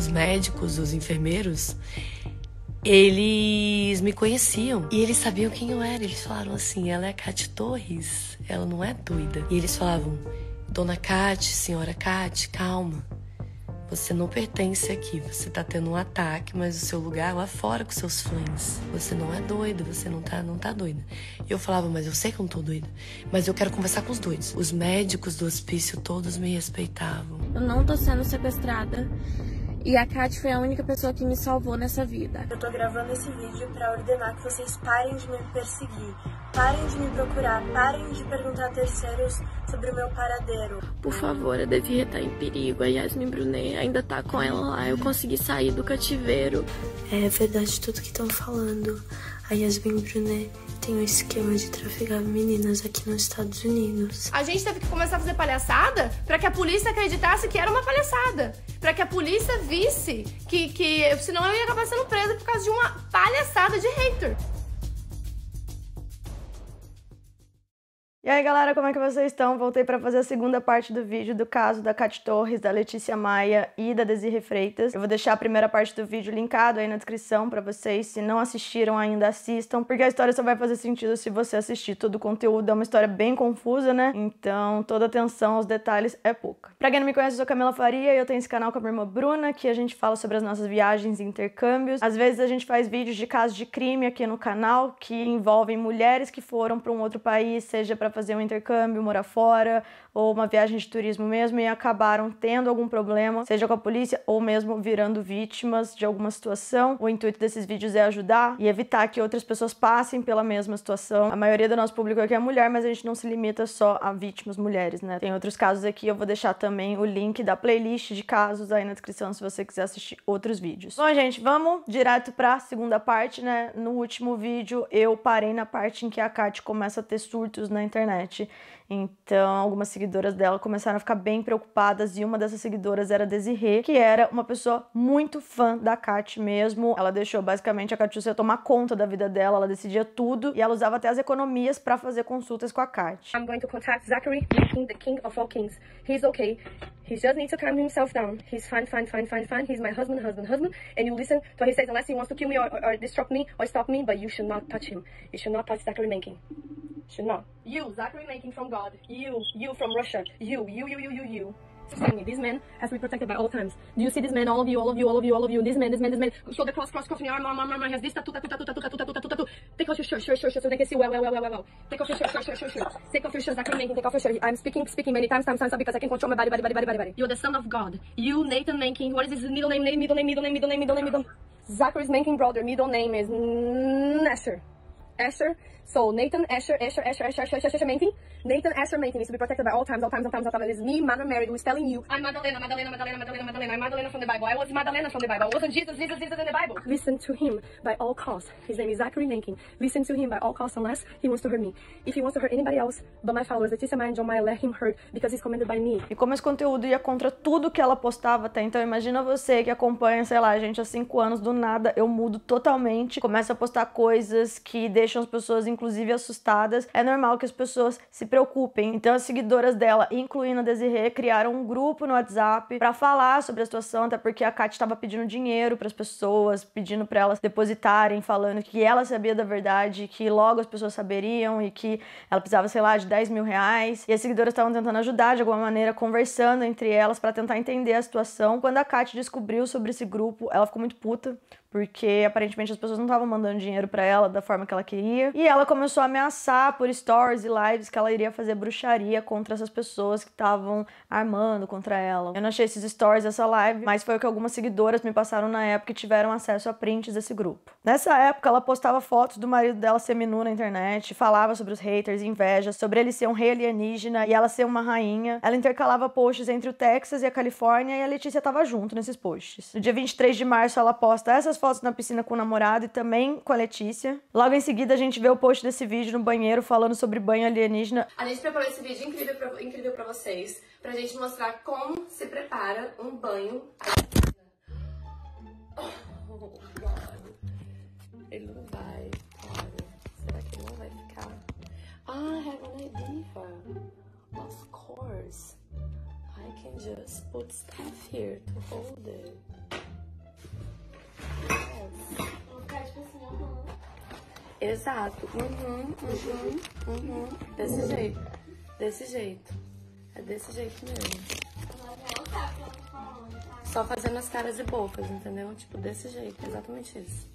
os médicos, os enfermeiros, eles me conheciam e eles sabiam quem eu era. Eles falaram assim: ela é a Cate Torres, ela não é doida. E eles falavam: Dona Cate, senhora Cate, calma. Você não pertence aqui, você tá tendo um ataque, mas o seu lugar é lá fora com seus fãs. Você não é doida, você não tá doida. E eu falava: mas eu sei que eu não tô doida, mas eu quero conversar com os doidos. Os médicos do hospício todos me respeitavam. Eu não tô sendo sequestrada e a Cate foi a única pessoa que me salvou nessa vida. Eu tô gravando esse vídeo pra ordenar que vocês parem de me perseguir, parem de me procurar, parem de perguntar a terceiros sobre o meu paradeiro. Por favor, a Desirê tá em perigo, a Yasmin Brunet ainda tá com ela lá, eu consegui sair do cativeiro. É verdade tudo que estão falando. A Yasmin Brunet tem um esquema de trafegar meninas aqui nos Estados Unidos. A gente teve que começar a fazer palhaçada pra que a polícia acreditasse que era uma palhaçada. Pra que a polícia visse que senão eu ia acabar sendo presa por causa de uma palhaçada de hater. E aí galera, como é que vocês estão? Voltei para fazer a segunda parte do vídeo do caso da Cate Torres, da Letícia Maia e da Desirê Freitas. Eu vou deixar a primeira parte do vídeo linkado aí na descrição para vocês. Se não assistiram ainda, assistam, porque a história só vai fazer sentido se você assistir. Todo o conteúdo é uma história bem confusa, né? Então toda atenção aos detalhes é pouca. Pra quem não me conhece, eu sou Camila Faria e eu tenho esse canal com a minha irmã Bruna, que a gente fala sobre as nossas viagens e intercâmbios. Às vezes a gente faz vídeos de casos de crime aqui no canal, que envolvem mulheres que foram para um outro país, seja para fazer um intercâmbio, morar fora, ou uma viagem de turismo mesmo, e acabaram tendo algum problema, seja com a polícia ou mesmo virando vítimas de alguma situação. O intuito desses vídeos é ajudar e evitar que outras pessoas passem pela mesma situação. A maioria do nosso público aqui é mulher, mas a gente não se limita só a vítimas mulheres, né? Tem outros casos aqui, eu vou deixar também o link da playlist de casos aí na descrição se você quiser assistir outros vídeos. Bom, gente, vamos direto pra segunda parte, né? No último vídeo eu parei na parte em que a Cate começa a ter surtos na internet. Então, algumas seguidoras dela começaram a ficar bem preocupadas e uma dessas seguidoras era a Desirê, que era uma pessoa muito fã da Cate mesmo. Ela deixou basicamente a Catiúcia tomar conta da vida dela, ela decidia tudo e ela usava até as economias para fazer consultas com a Cate. I'm going to contact Zachary, the king of all kings. He's okay. He just needs to calm himself down. He's fine. He's my husband. And you listen to what he says unless he wants to kill me or disrupt me or stop me, but you should not touch him. You should not touch Zachary Mencken. Should not. You, Zachary Mencken from God. You from Russia. You. This man has to be protected by all times. Do you see this man? All of you. This man. Show the cross, crossing arm. Has this tattoo. Take off your shirt, so they can see well. Take off your shirt. Take off your shirt, Zachary Mencken. Take off your shirt. I'm speaking many times because I can control my body. You're the son of God. You, Nathan Mencken. What is his middle name? Zachary Mencken brother. Middle name is Asher. So Nathan Asher Mencken. Nathan Asher Mencken needs to be protected by all times. It is me, Mother Mary, who is telling you, I'm Madalena. I'm Madalena from the Bible. I was Madalena from the Bible. I wasn't Jesus in the Bible. Listen to him by all costs. His name is Zachary Mencken. Listen to him by all costs unless he wants to hurt me. If he wants to hurt anybody else but my followers, Letícia Maia and John Maia, let him hurt because he's commanded by me. E como esse conteúdo ia contra tudo que ela postava até então, imagina você que acompanha, sei lá, a gente há 5 anos, do nada eu mudo totalmente, começo a postar coisas que deixam as pessoas inclusive assustadas. É normal que as pessoas se preocupem. Então as seguidoras dela, incluindo a Desirê, criaram um grupo no WhatsApp pra falar sobre a situação, até porque a Cate estava pedindo dinheiro pras pessoas, pedindo pra elas depositarem, falando que ela sabia da verdade, que logo as pessoas saberiam e que ela precisava, sei lá, de 10 mil reais. E as seguidoras estavam tentando ajudar de alguma maneira, conversando entre elas pra tentar entender a situação. Quando a Cate descobriu sobre esse grupo, ela ficou muito puta, porque aparentemente as pessoas não estavam mandando dinheiro pra ela da forma que ela queria. E ela começou a ameaçar por stories e lives que ela iria fazer bruxaria contra essas pessoas que estavam armando contra ela. Eu não achei esses stories dessa live, mas foi o que algumas seguidoras me passaram na época e tiveram acesso a prints desse grupo. Nessa época, ela postava fotos do marido dela seminu na internet, falava sobre os haters, inveja, sobre ele ser um rei alienígena e ela ser uma rainha. Ela intercalava posts entre o Texas e a Califórnia e a Letícia tava junto nesses posts. No dia 23 de março, ela posta essas fotos na piscina com o namorado e também com a Letícia. Logo em seguida a gente vê o post desse vídeo no banheiro falando sobre banho alienígena. A gente preparou esse vídeo incrível pra vocês, pra gente mostrar como se prepara um banho. Oh, God. Ele não vai, cara. Será que ele não vai ficar? I have an idea. Of course. I can just put stuff here to hold it. Exato. Desse jeito. Desse jeito. É desse jeito mesmo. Só fazendo as caras e bocas, entendeu? Tipo, desse jeito. Exatamente isso.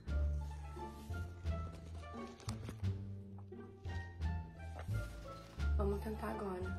Vamos tentar agora.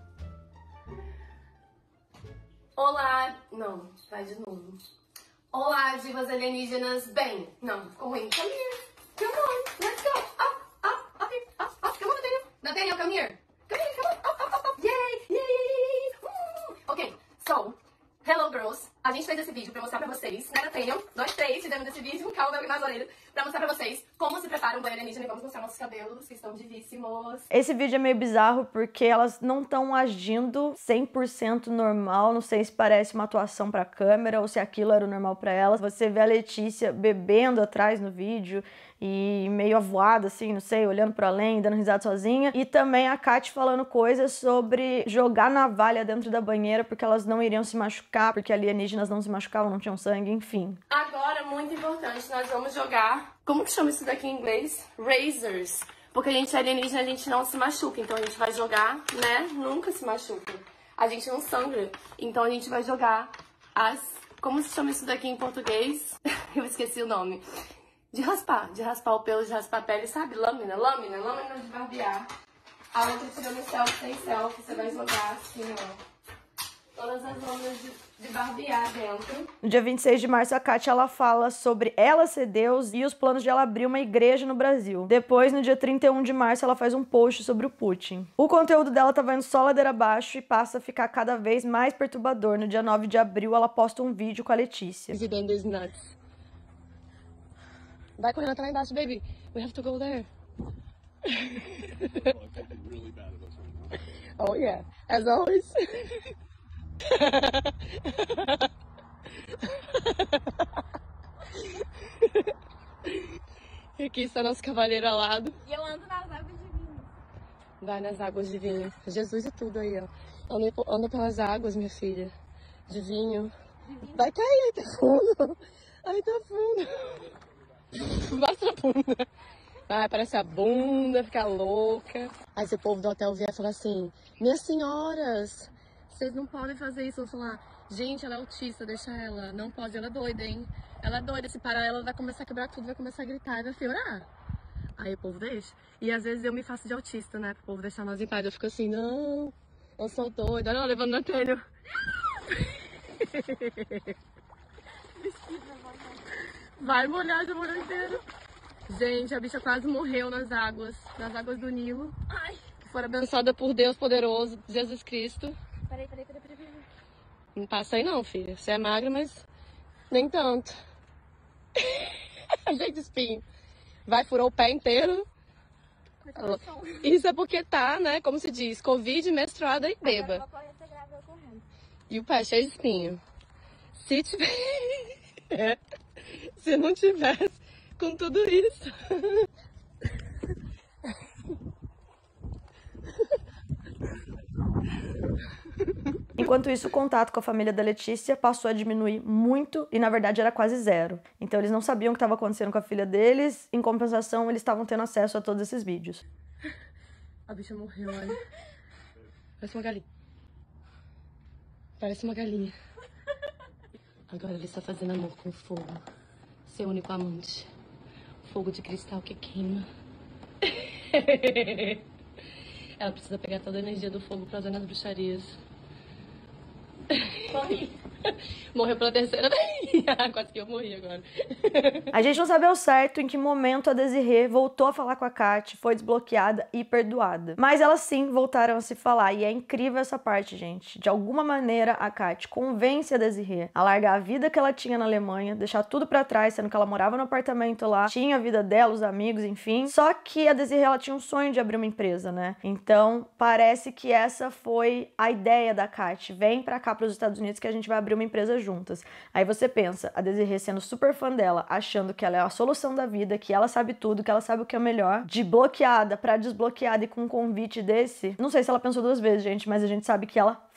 Olá! Não, vai de novo. Olá, divas alienígenas. Bem, não, ficou ruim. Come here. Come on, let's go. Up. Come on, Nathaniel. Nathaniel, come here. Come here, come on. Up. Yay. Ok, so, hello girls. A gente fez esse vídeo pra mostrar pra vocês, né, Nathaniel? Nós três fizemos esse vídeo, calma, nas orelhas, pra mostrar pra vocês como se prepara um banho alienígena e vamos mostrar nossos cabelos, que estão divíssimos. Esse vídeo é meio bizarro porque elas não estão agindo 100% normal. Não sei se parece uma atuação pra câmera ou se aquilo era o normal pra elas. Você vê a Letícia bebendo atrás no vídeo e meio avoada, assim, não sei, olhando pra além, dando risada sozinha. E também a Kat falando coisas sobre jogar navalha dentro da banheira porque elas não iriam se machucar, porque alienígenas não se machucavam, não tinham sangue, enfim. Agora, muito importante, nós vamos jogar... Como que chama isso daqui em inglês? Razors. Porque a gente é alienígena, a gente não se machuca. Então a gente vai jogar, né? Nunca se machuca. A gente não sangra. Então a gente vai jogar as... Como se chama isso daqui em português? Eu esqueci o nome. De raspar o pelo, de raspar a pele, sabe? Lâmina de barbear. A outra tirando selfie sem selfie, você vai jogar assim, ó. Todas as lâminas de barbear dentro. No dia 26 de março, a Kat, ela fala sobre ela ser Deus e os planos de ela abrir uma igreja no Brasil. Depois, no dia 31 de março, ela faz um post sobre o Putin. O conteúdo dela tava indo só ladeira abaixo e passa a ficar cada vez mais perturbador. No dia 9 de abril, ela posta um vídeo com a Letícia. Vai correndo até lá embaixo, baby. We have to go there. Oh yeah, as always. E aqui está nosso cavaleiro alado. E eu ando nas águas divinas. Vai nas águas de vinho. Jesus e tudo aí, ó. Anda pelas águas, minha filha. De vinho. Vai cair, aí tá fundo. Aí tá fundo. Mostra a bunda. Vai aparecer a bunda, ficar louca. Aí se o povo do hotel vier falar assim: minhas senhoras, vocês não podem fazer isso. Eu vou falar: gente, ela é autista, deixa ela. Não pode, ela é doida, hein? Ela é doida, se parar ela vai começar a quebrar tudo, vai começar a gritar e vai piorar. Aí o povo deixa. E às vezes eu me faço de autista, né? Pro povo deixar nós em paz. Eu fico assim: não, eu sou doida. Não, levando no telho. Vai molhar, já molhou inteiro. Gente, a bicha quase morreu nas águas do Nilo. Ai. Que foram abençoada por Deus poderoso, Jesus Cristo. Peraí. Não passa aí não, filha. Você é magra, mas nem tanto. Gente, espinho. Vai, furou o pé inteiro. Isso é porque tá, né, como se diz, Covid, menstruada e beba. E o pé cheio de espinho. Se tiver... Se não tivesse com tudo isso. Enquanto isso, o contato com a família da Letícia passou a diminuir muito e, na verdade, era quase zero. Então, eles não sabiam o que estava acontecendo com a filha deles. Em compensação, eles estavam tendo acesso a todos esses vídeos. A bicha morreu, olha. Parece uma galinha. Parece uma galinha. Agora ele está fazendo amor com fogo. Seu único amante. Fogo de cristal que queima. Ela precisa pegar toda a energia do fogo pra usar nas bruxarias. Morri. Morreu pela terceira vez. Quase que eu morri agora. A gente não sabe ao certo em que momento a Desirê voltou a falar com a Kat, foi desbloqueada e perdoada. Mas elas sim voltaram a se falar. E é incrível essa parte, gente. De alguma maneira, a Kat convence a Desirê a largar a vida que ela tinha na Alemanha, deixar tudo pra trás, sendo que ela morava no apartamento lá, tinha a vida dela, os amigos, enfim. Só que a Desirê, ela tinha um sonho de abrir uma empresa, né? Então, parece que essa foi a ideia da Kat. Vem pra cá, pros Estados Unidos, que a gente vai abrir uma empresa juntas. Aí você pensa, a Desirê sendo super fã dela, achando que ela é a solução da vida, que ela sabe tudo, que ela sabe o que é melhor, de bloqueada pra desbloqueada e com um convite desse, não sei se ela pensou duas vezes, gente, mas a gente sabe que ela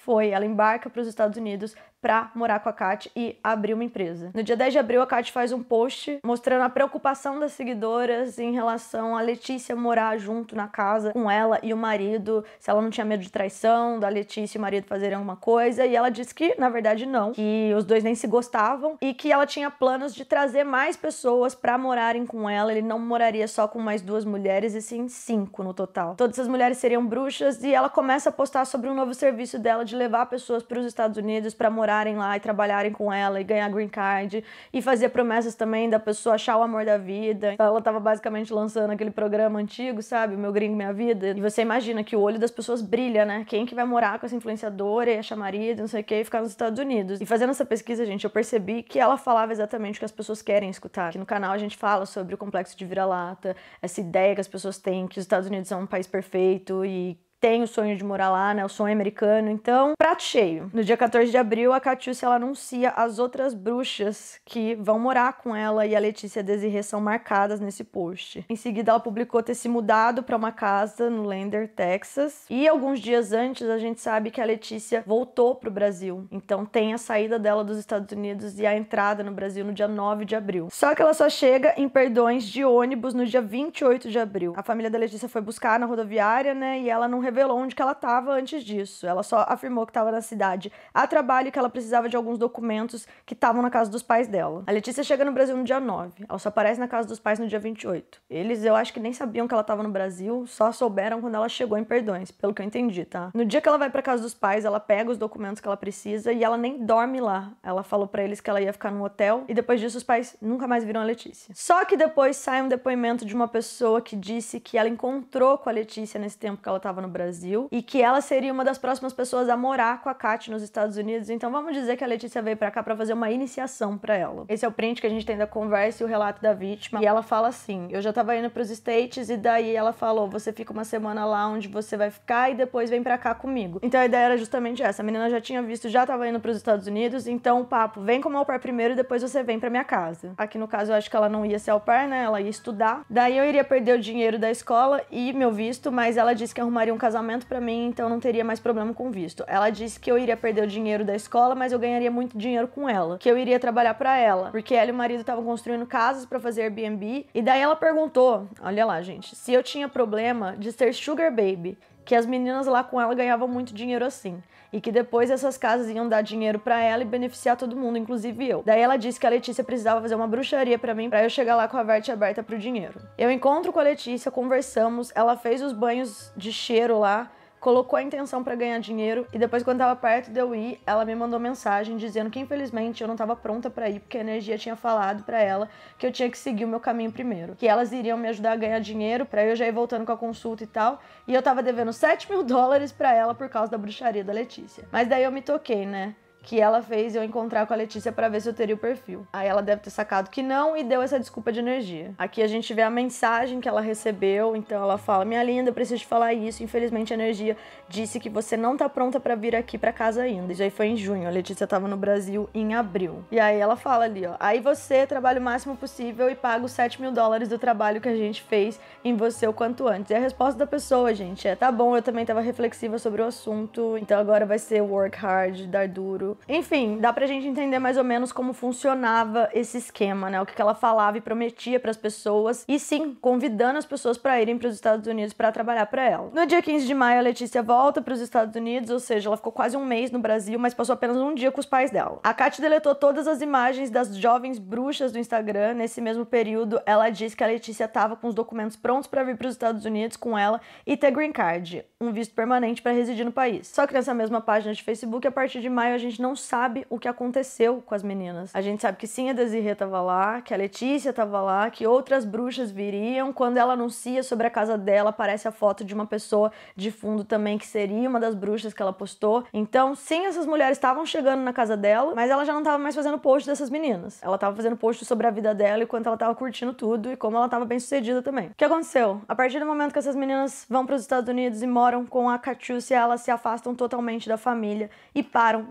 foi, ela embarca para os Estados Unidos pra morar com a Kat e abrir uma empresa. No dia 10 de abril, a Kat faz um post mostrando a preocupação das seguidoras em relação a Letícia morar junto na casa com ela e o marido, se ela não tinha medo de traição, da Letícia e o marido fazerem alguma coisa, e ela disse que, na verdade, não, que os dois nem se gostavam e que ela tinha planos de trazer mais pessoas pra morarem com ela. Ele não moraria só com mais 2 mulheres, e sim 5 no total. Todas as mulheres seriam bruxas, e ela começa a postar sobre um novo serviço dela de levar pessoas para os Estados Unidos pra morarem lá e trabalharem com ela e ganhar green card, e fazer promessas também da pessoa achar o amor da vida. Ela tava basicamente lançando aquele programa antigo, sabe? O Meu Gringo, Minha Vida. E você imagina que o olho das pessoas brilha, né? Quem que vai morar com essa influenciadora e achar marido, não sei o que, e ficar nos Estados Unidos? E fazendo essa pesquisa, gente, eu percebi que ela falava exatamente o que as pessoas querem escutar. Aqui no canal a gente fala sobre o complexo de vira-lata, essa ideia que as pessoas têm que os Estados Unidos são um país perfeito e tem o sonho de morar lá, né, o sonho americano. Então, prato cheio. No dia 14 de abril, a Catiúcia, ela anuncia as outras bruxas que vão morar com ela, e a Letícia e a Desirê são marcadas nesse post. Em seguida, ela publicou ter se mudado para uma casa no Lander, Texas. E alguns dias antes, a gente sabe que a Letícia voltou pro Brasil. Então, tem a saída dela dos Estados Unidos e a entrada no Brasil no dia 9 de abril. Só que ela só chega em Perdões de ônibus no dia 28 de abril. A família da Letícia foi buscar na rodoviária, né, e ela não revelou onde que ela estava antes disso. Ela só afirmou que estava na cidade a trabalho e que ela precisava de alguns documentos que estavam na casa dos pais dela. A Letícia chega no Brasil no dia 9. Ela só aparece na casa dos pais no dia 28. Eles, eu acho que nem sabiam que ela estava no Brasil, só souberam quando ela chegou em Perdões, pelo que eu entendi, tá? No dia que ela vai pra casa dos pais, ela pega os documentos que ela precisa e ela nem dorme lá. Ela falou pra eles que ela ia ficar no hotel, e depois disso os pais nunca mais viram a Letícia. Só que depois sai um depoimento de uma pessoa que disse que ela encontrou com a Letícia nesse tempo que ela estava no Brasil, e que ela seria uma das próximas pessoas a morar com a Kat nos Estados Unidos. Então vamos dizer que a Letícia veio pra cá pra fazer uma iniciação pra ela. Esse é o print que a gente tem da conversa e o relato da vítima. E ela fala assim: eu já tava indo pros States, e daí ela falou, você fica uma semana lá onde você vai ficar e depois vem pra cá comigo. Então a ideia era justamente essa. A menina já tinha visto, já tava indo pros Estados Unidos, então o papo, vem como au pair primeiro e depois você vem pra minha casa. Aqui no caso eu acho que ela não ia ser au pair, né? Ela ia estudar. Daí eu iria perder o dinheiro da escola e meu visto, mas ela disse que arrumaria um casamento pra mim, então não teria mais problema com visto. Ela disse que eu iria perder o dinheiro da escola, mas eu ganharia muito dinheiro com ela, que eu iria trabalhar pra ela, porque ela e o marido estavam construindo casas pra fazer Airbnb. E daí ela perguntou, olha lá, gente, se eu tinha problema de ser sugar baby, que as meninas lá com ela ganhavam muito dinheiro assim, e que depois essas casas iam dar dinheiro pra ela e beneficiar todo mundo, inclusive eu. Daí ela disse que a Letícia precisava fazer uma bruxaria pra mim, pra eu chegar lá com a verte aberta pro dinheiro. Eu encontro com a Letícia, conversamos, ela fez os banhos de cheiro lá, colocou a intenção pra ganhar dinheiro, e depois, quando tava perto de eu ir, ela me mandou mensagem dizendo que infelizmente eu não tava pronta pra ir, porque a energia tinha falado pra ela que eu tinha que seguir o meu caminho primeiro, que elas iriam me ajudar a ganhar dinheiro pra eu já ir voltando com a consulta e tal, e eu tava devendo $7.000 pra ela por causa da bruxaria da Letícia. Mas daí eu me toquei, né, que ela fez eu encontrar com a Letícia pra ver se eu teria o perfil. Aí ela deve ter sacado que não e deu essa desculpa de energia. Aqui a gente vê a mensagem que ela recebeu, então ela fala: minha linda, eu preciso te falar isso, infelizmente a energia disse que você não tá pronta pra vir aqui pra casa ainda. Isso aí foi em junho, a Letícia tava no Brasil em abril. E aí ela fala ali, ó: aí você trabalha o máximo possível e paga os $7.000 do trabalho que a gente fez em você o quanto antes. E a resposta da pessoa, gente, é: tá bom, eu também tava reflexiva sobre o assunto, então agora vai ser work hard, dar duro. Enfim, dá pra gente entender mais ou menos como funcionava esse esquema, né? O que ela falava e prometia pras pessoas, e sim, convidando as pessoas pra irem pros Estados Unidos pra trabalhar pra ela. No dia 15 de maio, a Letícia volta pros Estados Unidos, ou seja, ela ficou quase um mês no Brasil, mas passou apenas um dia com os pais dela. A Kat deletou todas as imagens das jovens bruxas do Instagram. Nesse mesmo período, ela disse que a Letícia tava com os documentos prontos pra vir pros Estados Unidos com ela e ter green card, um visto permanente pra residir no país. Só que nessa mesma página de Facebook, a partir de maio, a gente não sabe o que aconteceu com as meninas. A gente sabe que sim, a Desirê tava lá, que a Letícia tava lá, que outras bruxas viriam. Quando ela anuncia sobre a casa dela, aparece a foto de uma pessoa de fundo também, que seria uma das bruxas que ela postou. Então, sim, essas mulheres estavam chegando na casa dela, mas ela já não tava mais fazendo post dessas meninas. Ela tava fazendo post sobre a vida dela e quanto ela tava curtindo tudo e como ela tava bem sucedida também. O que aconteceu? A partir do momento que essas meninas vão para os Estados Unidos e moram com a Catiúcia, elas se afastam totalmente da família e param de mandar notícias.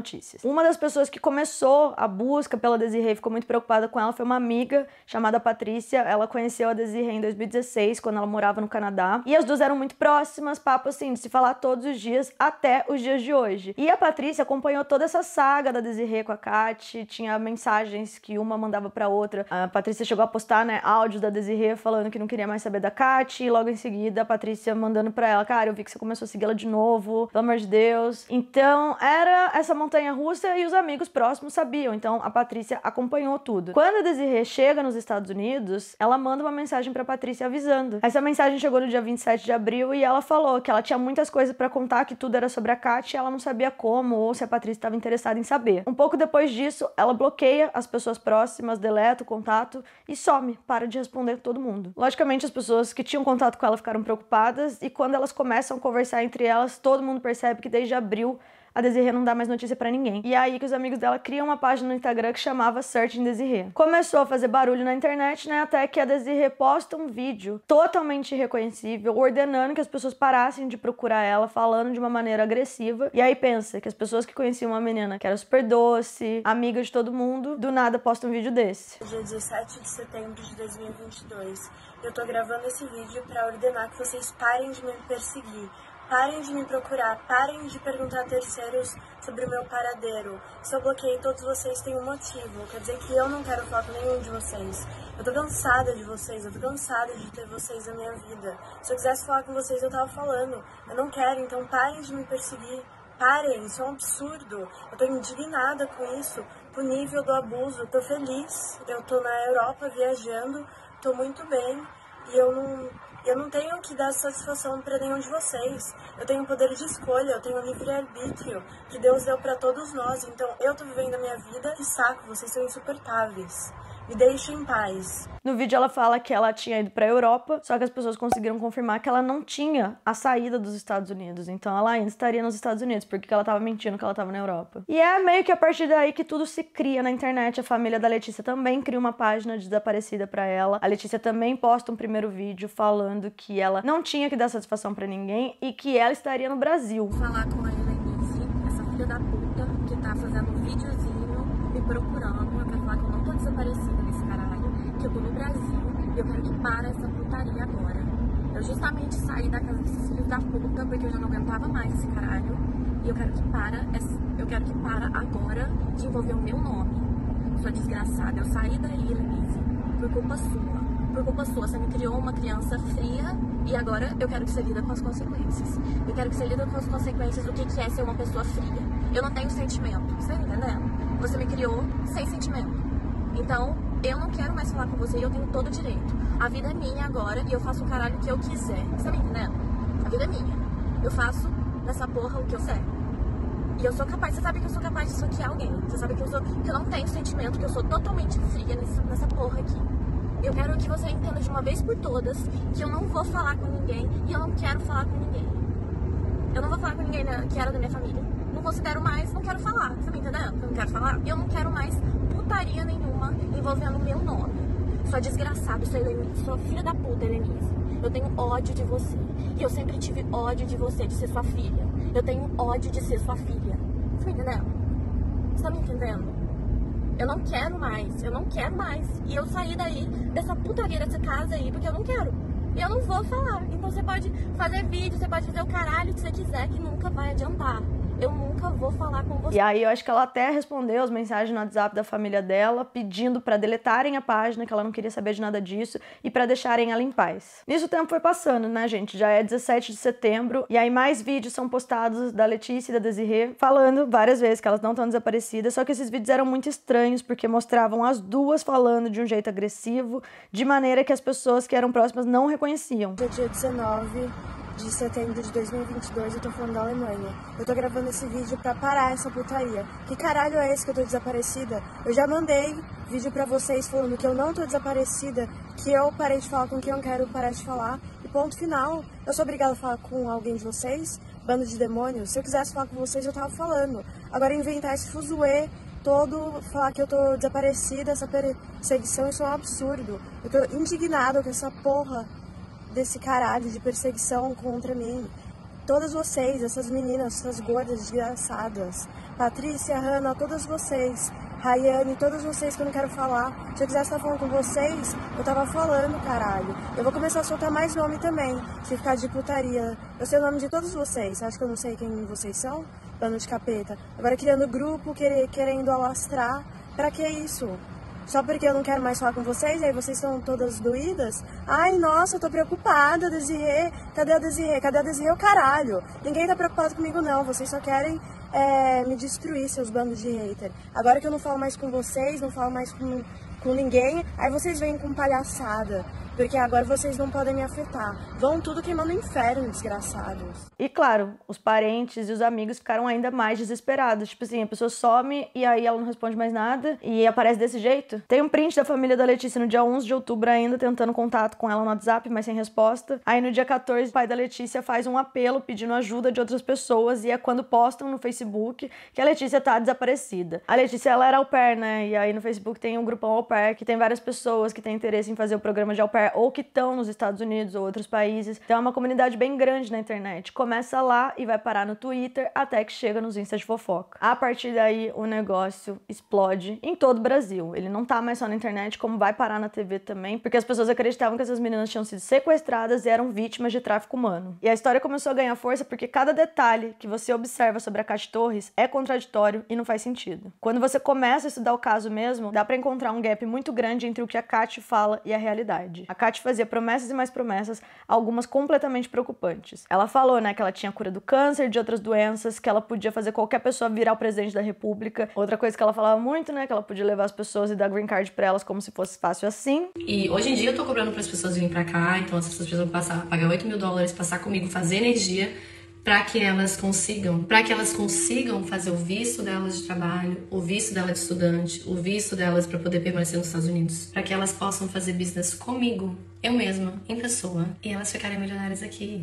notícias. Uma das pessoas que começou a busca pela Desirê, ficou muito preocupada com ela, foi uma amiga chamada Patrícia. Ela conheceu a Desirê em 2016, quando ela morava no Canadá, e as duas eram muito próximas, papo assim, de se falar todos os dias, até os dias de hoje. E a Patrícia acompanhou toda essa saga da Desirê com a Kat, tinha mensagens que uma mandava pra outra. A Patrícia chegou a postar, né, áudios da Desirê falando que não queria mais saber da Kat, e logo em seguida a Patrícia mandando pra ela, cara, eu vi que você começou a seguir ela de novo, pelo amor de Deus. Então era essa montanha-russa e os amigos próximos sabiam, então a Patrícia acompanhou tudo. Quando a Desirê chega nos Estados Unidos, ela manda uma mensagem pra Patrícia avisando. Essa mensagem chegou no dia 27 de abril e ela falou que ela tinha muitas coisas pra contar, que tudo era sobre a Kat e ela não sabia como ou se a Patrícia estava interessada em saber. Um pouco depois disso, ela bloqueia as pessoas próximas, deleta o contato e some, para de responder todo mundo. Logicamente, as pessoas que tinham contato com ela ficaram preocupadas e quando elas começam a conversar entre elas, todo mundo percebe que desde abril a Desirê não dá mais notícia pra ninguém. E é aí que os amigos dela criam uma página no Instagram que chamava Searching Desirê. Começou a fazer barulho na internet, né, até que a Desirê posta um vídeo totalmente irreconhecível, ordenando que as pessoas parassem de procurar ela, falando de uma maneira agressiva. E aí pensa que as pessoas que conheciam uma menina que era super doce, amiga de todo mundo, do nada posta um vídeo desse. Dia 17 de setembro de 2022. Eu tô gravando esse vídeo pra ordenar que vocês parem de me perseguir. Parem de me procurar, parem de perguntar a terceiros sobre o meu paradeiro. Se eu bloqueei todos vocês, tem um motivo. Quer dizer que eu não quero falar com nenhum de vocês. Eu tô cansada de vocês, eu tô cansada de ter vocês na minha vida. Se eu quisesse falar com vocês, eu tava falando. Eu não quero, então parem de me perseguir. Parem, isso é um absurdo. Eu tô indignada com isso, com o nível do abuso. Eu tô feliz, eu tô na Europa viajando, tô muito bem e eu não tenho que dar satisfação para nenhum de vocês. Eu tenho poder de escolha, eu tenho livre-arbítrio que Deus deu para todos nós. Então eu tô vivendo a minha vida e saco, vocês são insuportáveis. Me deixem em paz. No vídeo ela fala que ela tinha ido pra Europa, só que as pessoas conseguiram confirmar que ela não tinha a saída dos Estados Unidos. Então ela ainda estaria nos Estados Unidos, porque ela tava mentindo que ela tava na Europa. E é meio que a partir daí que tudo se cria na internet. A família da Letícia também cria uma página de desaparecida pra ela. A Letícia também posta um primeiro vídeo falando que ela não tinha que dar satisfação pra ninguém e que ela estaria no Brasil. Vou falar com a Helenise, essa filha da puta que tá fazendo um videozinho me procurando. Eu quero falar que eu não tô desaparecida nesse caralho, que eu tô no Brasil e eu quero que para essa putaria agora. Eu justamente saí da casa desses filhos da puta porque eu já não aguentava mais esse caralho e eu quero que para agora de envolver o meu nome. Sua desgraçada, eu saí daí, Helenise, por culpa sua. Por culpa sua, você me criou uma criança fria e agora eu quero que você lida com as consequências. Eu quero que você lida com as consequências do que é ser uma pessoa fria. Eu não tenho sentimento, você tá entendendo? Você me criou sem sentimento. Então, eu não quero mais falar com você e eu tenho todo o direito. A vida é minha agora e eu faço o caralho que eu quiser. Você tá me entendendo? A vida é minha. Eu faço nessa porra o que eu quiser. E eu sou capaz, você sabe que eu sou capaz de soquear alguém. Você sabe que eu não tenho sentimento, que eu sou totalmente fria nessa porra aqui. Eu quero que você entenda de uma vez por todas que eu não vou falar com ninguém e eu não quero falar com ninguém. Eu não vou falar com ninguém que era da minha família. Não considero mais, não quero falar. Você tá entendendo? Eu não quero falar. Eu não quero mais putaria nenhuma envolvendo o meu nome. Sua desgraçada, sua filha da puta, Helenise. Eu tenho ódio de você. E eu sempre tive ódio de você, de ser sua filha. Eu tenho ódio de ser sua filha. Você tá entendendo? Você tá me entendendo? Eu não quero mais, eu não quero mais. E eu saí daí, dessa putaria dessa casa aí, porque eu não quero. E eu não vou falar. Então você pode fazer vídeo, você pode fazer o caralho que você quiser, que nunca vai adiantar. Eu nunca vou falar com você. E aí eu acho que ela até respondeu as mensagens no WhatsApp da família dela, pedindo pra deletarem a página, que ela não queria saber de nada disso, e pra deixarem ela em paz. Nisso o tempo foi passando, né, gente? Já é 17 de setembro, e aí mais vídeos são postados da Letícia e da Desirê, falando várias vezes que elas não estão desaparecidas, só que esses vídeos eram muito estranhos, porque mostravam as duas falando de um jeito agressivo, de maneira que as pessoas que eram próximas não reconheciam. Dia 19 de setembro de 2022, eu tô falando da Alemanha. Eu tô gravando esse vídeo pra parar essa putaria. Que caralho é esse que eu tô desaparecida? Eu já mandei vídeo pra vocês falando que eu não tô desaparecida, que eu parei de falar com quem eu quero parar de falar, e ponto final. Eu sou obrigada a falar com alguém de vocês? Bando de demônios? Se eu quisesse falar com vocês, eu tava falando. Agora inventar esse fuzuê todo, falar que eu tô desaparecida, essa perseguição, isso é um absurdo. Eu tô indignada com essa porra desse caralho de perseguição contra mim. todas vocês, essas meninas, essas gordas desgraçadas, Patrícia, Hanna, todas vocês, Rayane, todas vocês que eu não quero falar. Se eu quisesse estar falando com vocês, eu tava falando, caralho. Eu vou começar a soltar mais nome também, se ficar de putaria. Eu sei o nome de todos vocês. Acho que eu não sei quem vocês são? Bando de capeta. Agora criando grupo, querendo alastrar. Pra que isso? Só porque eu não quero mais falar com vocês, aí vocês estão todas doídas? Ai, nossa, eu tô preocupada, Desirê. Cadê a Desirê? Cadê a Desirê, o caralho? Ninguém tá preocupado comigo, não. Vocês só querem me destruir, seus bandos de hater. Agora que eu não falo mais com vocês, não falo mais com ninguém, aí vocês vêm com palhaçada. Porque agora vocês não podem me afetar. Vão tudo queimando no inferno, desgraçados. E claro, os parentes e os amigos ficaram ainda mais desesperados. Tipo assim, a pessoa some e aí ela não responde mais nada e aparece desse jeito. Tem um print da família da Letícia no dia 11 de outubro ainda, tentando contato com ela no WhatsApp, mas sem resposta. Aí no dia 14, o pai da Letícia faz um apelo pedindo ajuda de outras pessoas e é quando postam no Facebook que a Letícia tá desaparecida. A Letícia, ela era au pair, né? E aí no Facebook tem um grupão au pair que tem várias pessoas que têm interesse em fazer o programa de au pair ou que estão nos Estados Unidos ou outros países. Então é uma comunidade bem grande na internet. Começa lá e vai parar no Twitter até que chega nos Insta de fofoca. A partir daí o negócio explode em todo o Brasil. Ele não tá mais só na internet, como vai parar na TV também, porque as pessoas acreditavam que essas meninas tinham sido sequestradas e eram vítimas de tráfico humano. E a história começou a ganhar força porque cada detalhe que você observa sobre a Katy Torres é contraditório e não faz sentido. Quando você começa a estudar o caso mesmo, dá pra encontrar um gap muito grande entre o que a Katy fala e a realidade. A Katy fazia promessas e mais promessas, algumas completamente preocupantes. Ela falou, né, que ela tinha cura do câncer, de outras doenças, que ela podia fazer qualquer pessoa virar o presidente da república. Outra coisa que ela falava muito, né, que ela podia levar as pessoas e dar green card pra elas como se fosse fácil assim. E hoje em dia eu tô cobrando para as pessoas virem pra cá, então as pessoas precisam pagar $8 mil, passar comigo, fazer energia, para que elas consigam fazer o visto delas de trabalho, o visto delas de estudante, o visto delas para poder permanecer nos Estados Unidos, para que elas possam fazer business comigo, eu mesma, em pessoa, e elas ficarem milionárias aqui.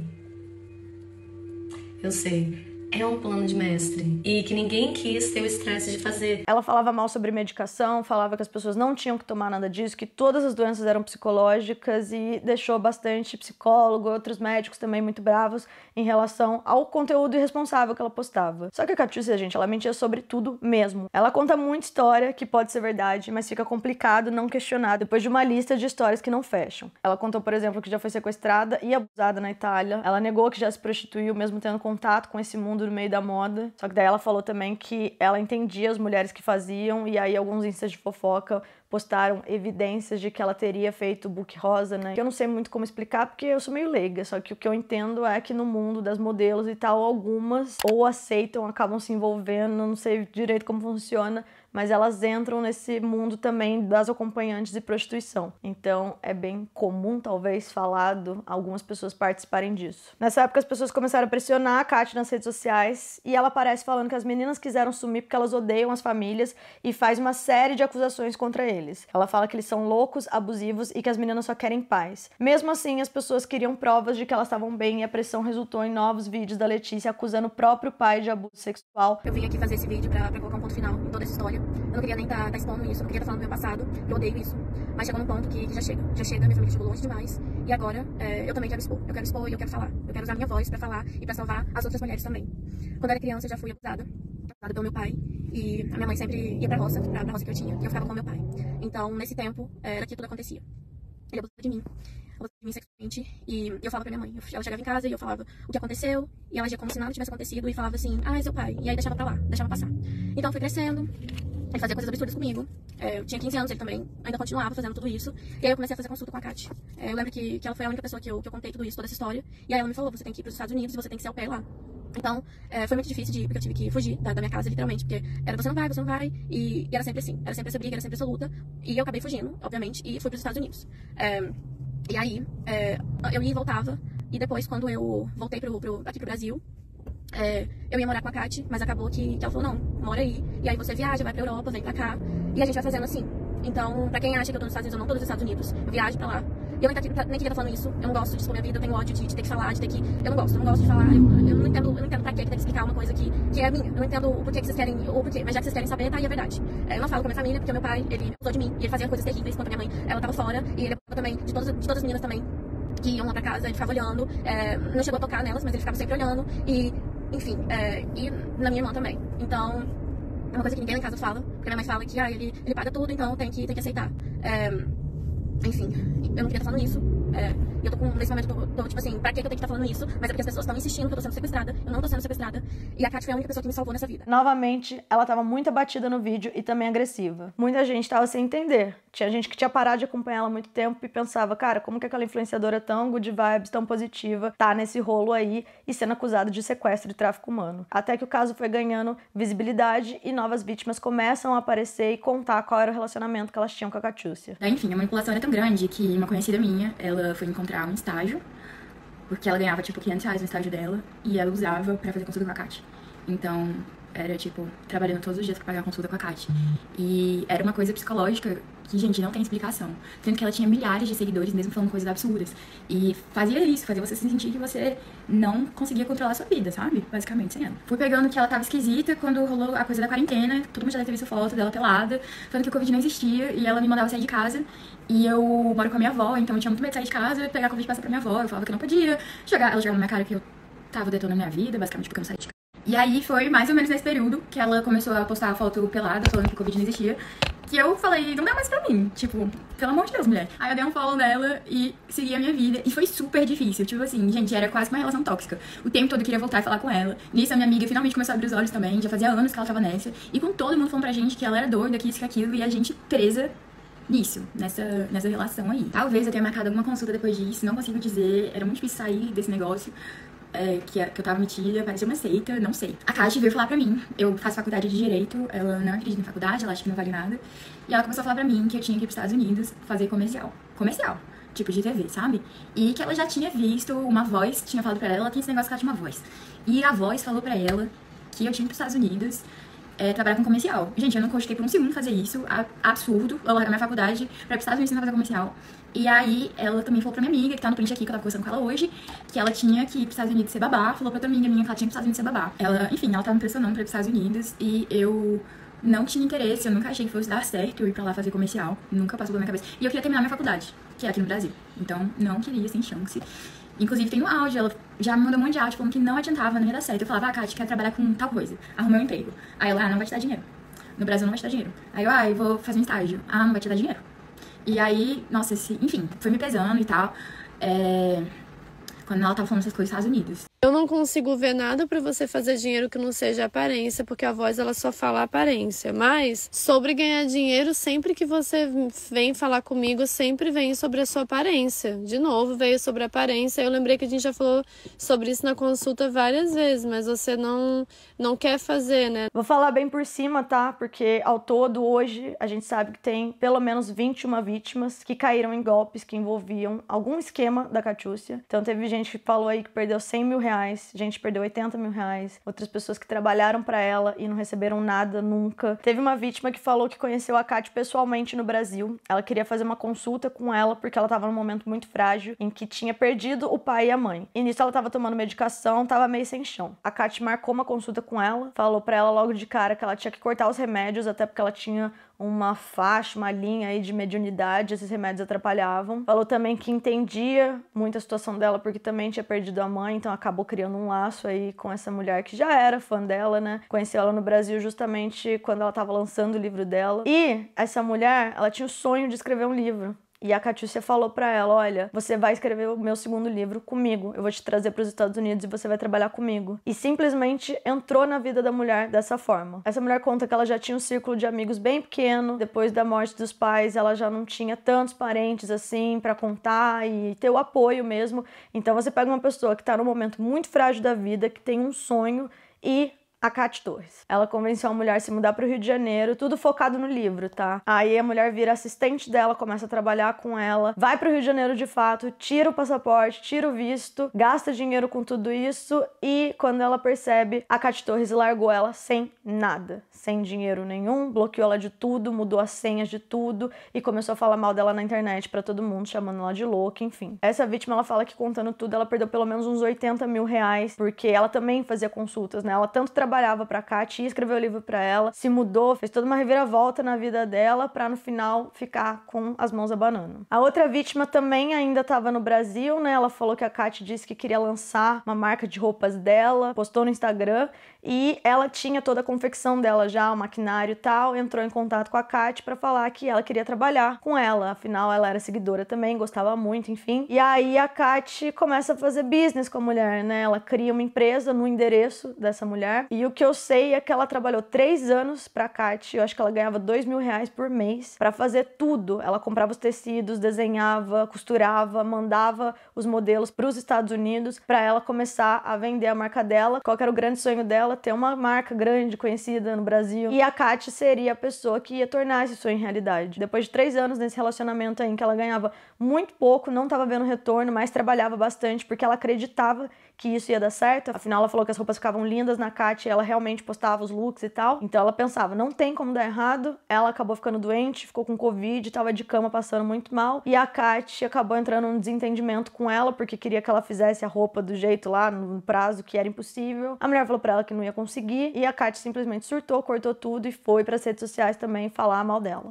Eu sei. É um plano de mestre e que ninguém quis ter o estresse de fazer. Ela falava mal sobre medicação, falava que as pessoas não tinham que tomar nada disso, que todas as doenças eram psicológicas e deixou bastante psicólogo, outros médicos também muito bravos em relação ao conteúdo irresponsável que ela postava. Só que a Catiúcia, gente, ela mentia sobre tudo mesmo. Ela conta muita história que pode ser verdade, mas fica complicado não questionar depois de uma lista de histórias que não fecham. Ela contou, por exemplo, que já foi sequestrada e abusada na Itália. Ela negou que já se prostituiu, mesmo tendo contato com esse mundo no meio da moda. Só que daí ela falou também que ela entendia as mulheres que faziam, e aí alguns instas de fofoca postaram evidências de que ela teria feito o book rosa, né? Que eu não sei muito como explicar, porque eu sou meio leiga, só que o que eu entendo é que no mundo das modelos e tal, algumas ou aceitam, acabam se envolvendo, não sei direito como funciona, mas elas entram nesse mundo também das acompanhantes e prostituição. Então é bem comum, talvez, falado, algumas pessoas participarem disso. Nessa época as pessoas começaram a pressionar a Katy nas redes sociais e ela aparece falando que as meninas quiseram sumir porque elas odeiam as famílias e faz uma série de acusações contra eles. Ela fala que eles são loucos, abusivos e que as meninas só querem paz. Mesmo assim, as pessoas queriam provas de que elas estavam bem e a pressão resultou em novos vídeos da Letícia acusando o próprio pai de abuso sexual. Eu vim aqui fazer esse vídeo pra colocar um ponto final em toda essa história. Eu não queria nem estar expondo isso, eu não queria estar falando do meu passado, eu odeio isso. Mas chegou num ponto que já chega, minha família chegou longe demais. E agora, eu também quero expor. Eu quero expor e eu quero falar. Eu quero usar minha voz pra falar e pra salvar as outras mulheres também. Quando eu era criança, eu já fui abusada pelo meu pai. E a minha mãe sempre ia pra roça que eu tinha, e eu ficava com meu pai. Então, nesse tempo, era que tudo acontecia. Ele abusava de mim sexualmente, e eu falava pra minha mãe. Ela chegava em casa e eu falava o que aconteceu, e ela agia como se nada tivesse acontecido, e falava assim, é seu pai. E aí deixava pra lá, deixava passar. Então, eu fui crescendo. Ele fazia coisas absurdas comigo. Eu tinha 15 anos, ele também ainda continuava fazendo tudo isso. E aí eu comecei a fazer consulta com a Katy. Eu lembro que ela foi a única pessoa que eu contei tudo isso, toda essa história. E aí ela me falou, você tem que ir pros Estados Unidos e você tem que ser au pair lá. Então, foi muito difícil de ir, porque eu tive que fugir da minha casa, literalmente. Porque era você não vai. E era sempre assim. Era sempre essa briga, era sempre essa luta. E eu acabei fugindo, obviamente, e fui pros Estados Unidos. E aí, eu ia e voltava. E depois, quando eu voltei aqui pro Brasil, eu ia morar com a Katy, mas acabou que ela falou, não, mora aí. E aí você viaja, vai pra Europa, vem pra cá. E a gente vai fazendo assim. Então, pra quem acha que eu tô nos Estados Unidos, eu não tô nos Estados Unidos. Eu viajo pra lá. E eu nem queria estar falando isso. Eu não gosto de expor minha vida, eu tenho ódio de ter que falar, de ter que... Eu não gosto de falar. Eu não entendo pra que tem que explicar uma coisa que é minha. Eu não entendo o porquê que vocês querem, ou porquê. Mas já que vocês querem saber, tá aí a verdade. Eu não falo com a minha família, porque o meu pai, ele abusou de mim. E ele fazia coisas terríveis, enquanto a minha mãe, ela tava fora. E ele abusava também de todas as meninas também. que iam lá pra casa, ele ficava olhando, não chegou a tocar nelas, mas ele ficava sempre olhando, e, enfim, e na minha irmã também. Então, é uma coisa que ninguém lá em casa fala, porque minha mãe fala que ele paga tudo, então tem que aceitar. Enfim, eu não queria estar falando isso. Eu tô nesse momento, tô tipo assim, pra que eu tenho que estar falando isso? Mas é porque as pessoas estão insistindo que eu tô sendo sequestrada. Eu não tô sendo sequestrada. E a Kat foi a única pessoa que me salvou nessa vida. Novamente, ela tava muito abatida no vídeo e também agressiva. Muita gente tava sem entender. Tinha gente que tinha parado de acompanhar ela há muito tempo e pensava, cara, como que aquela influenciadora tão good vibes, tão positiva, tá nesse rolo aí e sendo acusada de sequestro e tráfico humano. Até que o caso foi ganhando visibilidade e novas vítimas começam a aparecer e contar qual era o relacionamento que elas tinham com a Catiúcia. Enfim, a manipulação era tão grande que uma conhecida minha, ela foi encontrar um estágio, porque ela ganhava, tipo, R$500 no estágio dela, e ela usava pra fazer consulta com a Kat. Então, era, tipo, trabalhando todos os dias pra pagar a consulta com a Kat. E era uma coisa psicológica que, gente, não tem explicação. Sendo que ela tinha milhares de seguidores, mesmo falando coisas absurdas. E fazia isso, fazia você se sentir que você não conseguia controlar a sua vida, sabe? Basicamente, sem ela. Fui pegando que ela tava esquisita quando rolou a coisa da quarentena. Todo mundo já deve ter visto foto dela pelada, falando que o Covid não existia, e ela me mandava sair de casa. E eu moro com a minha avó, então eu tinha muito medo de sair de casa, pegar a Covid e passar pra minha avó. Eu falava que eu não podia. Ela jogava na minha cara que eu tava detonando a minha vida, basicamente porque eu não saí de casa. E aí foi mais ou menos nesse período que ela começou a postar a foto pelada, falando que o Covid não existia, que eu falei, não dá mais pra mim, tipo, pelo amor de Deus, mulher. Aí eu dei um follow nela e segui a minha vida, e foi super difícil, tipo assim, gente, era quase uma relação tóxica. O tempo todo eu queria voltar e falar com ela. Nisso a minha amiga finalmente começou a abrir os olhos também, já fazia anos que ela tava nessa, e com todo mundo falando pra gente que ela era doida, que isso, que aquilo, e a gente presa nisso, nessa relação aí. Talvez eu tenha marcado alguma consulta depois disso, não consigo dizer, era muito difícil sair desse negócio. Que eu tava metida, parecia uma seita, não sei. A Kat veio falar pra mim, eu faço faculdade de Direito, ela não acredita em faculdade, ela acha que não vale nada. E ela começou a falar pra mim que eu tinha que ir pros Estados Unidos fazer comercial, tipo de TV, sabe? E que ela já tinha visto uma voz, tinha falado pra ela tem esse negócio que ela tinha uma voz. E a voz falou pra ela que eu tinha que ir pros Estados Unidos trabalhar com comercial. Gente, eu não cogitei por um segundo fazer isso, absurdo, eu largar minha faculdade pra ir pros Estados Unidos fazer comercial. E aí, ela também falou pra minha amiga, que tá no print aqui, que eu tava conversando com ela hoje, que ela tinha que ir pros Estados Unidos ser babá. Falou pra outra amiga minha que ela tinha que ir pros Estados Unidos ser babá. Ela, enfim, ela tava me pressionando pra ir pros Estados Unidos e eu não tinha interesse, eu nunca achei que fosse dar certo eu ir pra lá fazer comercial. Nunca passou pela minha cabeça. E eu queria terminar minha faculdade, que é aqui no Brasil. Então, não queria, sem chance. Inclusive, tem um áudio, ela já me mandou um monte de áudio falando que não adiantava, não ia dar certo. Eu falava, Kat, quer trabalhar com tal coisa, arrumei um emprego. Aí ela, não vai te dar dinheiro. No Brasil não vai te dar dinheiro. Aí eu vou fazer um estágio. Não vai te dar dinheiro. E aí, nossa, enfim, foi me pesando e tal. Quando ela tava falando essas coisas dos Estados Unidos. Eu não consigo ver nada pra você fazer dinheiro que não seja aparência, porque a voz ela só fala aparência. Mas sobre ganhar dinheiro, sempre que você vem falar comigo, sempre vem sobre a sua aparência. De novo, veio sobre a aparência. Eu lembrei que a gente já falou sobre isso na consulta várias vezes, mas você não quer fazer, né? Vou falar bem por cima, tá? Porque ao todo, hoje, a gente sabe que tem pelo menos 21 vítimas que caíram em golpes que envolviam algum esquema da Catiúcia. Então teve gente que falou aí que perdeu 100 mil reais, gente perdeu 80 mil reais, outras pessoas que trabalharam pra ela e não receberam nada nunca. Teve uma vítima que falou que conheceu a Kat pessoalmente no Brasil. Ela queria fazer uma consulta com ela porque ela tava num momento muito frágil em que tinha perdido o pai e a mãe. E nisso ela tava tomando medicação, tava meio sem chão. A Kat marcou uma consulta com ela, falou pra ela logo de cara que ela tinha que cortar os remédios, até porque ela tinha uma faixa, uma linha aí de mediunidade, esses remédios atrapalhavam. Falou também que entendia muito a situação dela, porque também tinha perdido a mãe, então acabou criando um laço aí com essa mulher que já era fã dela, né? Conheceu ela no Brasil justamente quando ela tava lançando o livro dela. E essa mulher, ela tinha o sonho de escrever um livro. E a Catiúcia falou pra ela, olha, você vai escrever o meu segundo livro comigo, eu vou te trazer pros Estados Unidos e você vai trabalhar comigo. E simplesmente entrou na vida da mulher dessa forma. Essa mulher conta que ela já tinha um círculo de amigos bem pequeno, depois da morte dos pais ela já não tinha tantos parentes assim pra contar e ter o apoio mesmo. Então você pega uma pessoa que tá num momento muito frágil da vida, que tem um sonho e... a Kat Torres. Ela convenceu a mulher a se mudar para o Rio de Janeiro, tudo focado no livro, tá? Aí a mulher vira assistente dela, começa a trabalhar com ela, vai para o Rio de Janeiro de fato, tira o passaporte, tira o visto, gasta dinheiro com tudo isso e quando ela percebe, a Kat Torres largou ela sem nada, sem dinheiro nenhum, bloqueou ela de tudo, mudou as senhas de tudo e começou a falar mal dela na internet para todo mundo, chamando ela de louca, enfim. Essa vítima, ela fala que contando tudo, ela perdeu pelo menos uns 80 mil reais, porque ela também fazia consultas, né? Ela tanto trabalhava trabalhava pra Kátia, ia escrever o livro pra ela, se mudou, fez toda uma reviravolta na vida dela pra no final ficar com as mãos abanando. A outra vítima também ainda estava no Brasil, né? Ela falou que a Kátia disse que queria lançar uma marca de roupas dela, postou no Instagram e ela tinha toda a confecção dela já, o maquinário e tal, entrou em contato com a Kátia pra falar que ela queria trabalhar com ela, afinal ela era seguidora também, gostava muito, enfim. E aí a Kátia começa a fazer business com a mulher, né? Ela cria uma empresa no endereço dessa mulher e o que eu sei é que ela trabalhou 3 anos pra Kátia, eu acho que ela ganhava R$2.000 por mês pra fazer tudo. Ela comprava os tecidos, desenhava, costurava, mandava os modelos pros Estados Unidos pra ela começar a vender a marca dela. Qual que era o grande sonho dela? Ter uma marca grande, conhecida no Brasil. E a Kátia seria a pessoa que ia tornar esse sonho em realidade. Depois de 3 anos nesse relacionamento aí, em que ela ganhava muito pouco, não estava vendo retorno, mas trabalhava bastante porque ela acreditava que isso ia dar certo. Afinal, ela falou que as roupas ficavam lindas na Kátia e ela realmente postava os looks e tal. Então ela pensava, não tem como dar errado. Ela acabou ficando doente, ficou com Covid, tava de cama passando muito mal. E a Kátia acabou entrando num desentendimento com ela porque queria que ela fizesse a roupa do jeito lá, no prazo que era impossível. A mulher falou pra ela que não ia conseguir e a Kátia simplesmente surtou, cortou tudo e foi pras redes sociais também falar mal dela.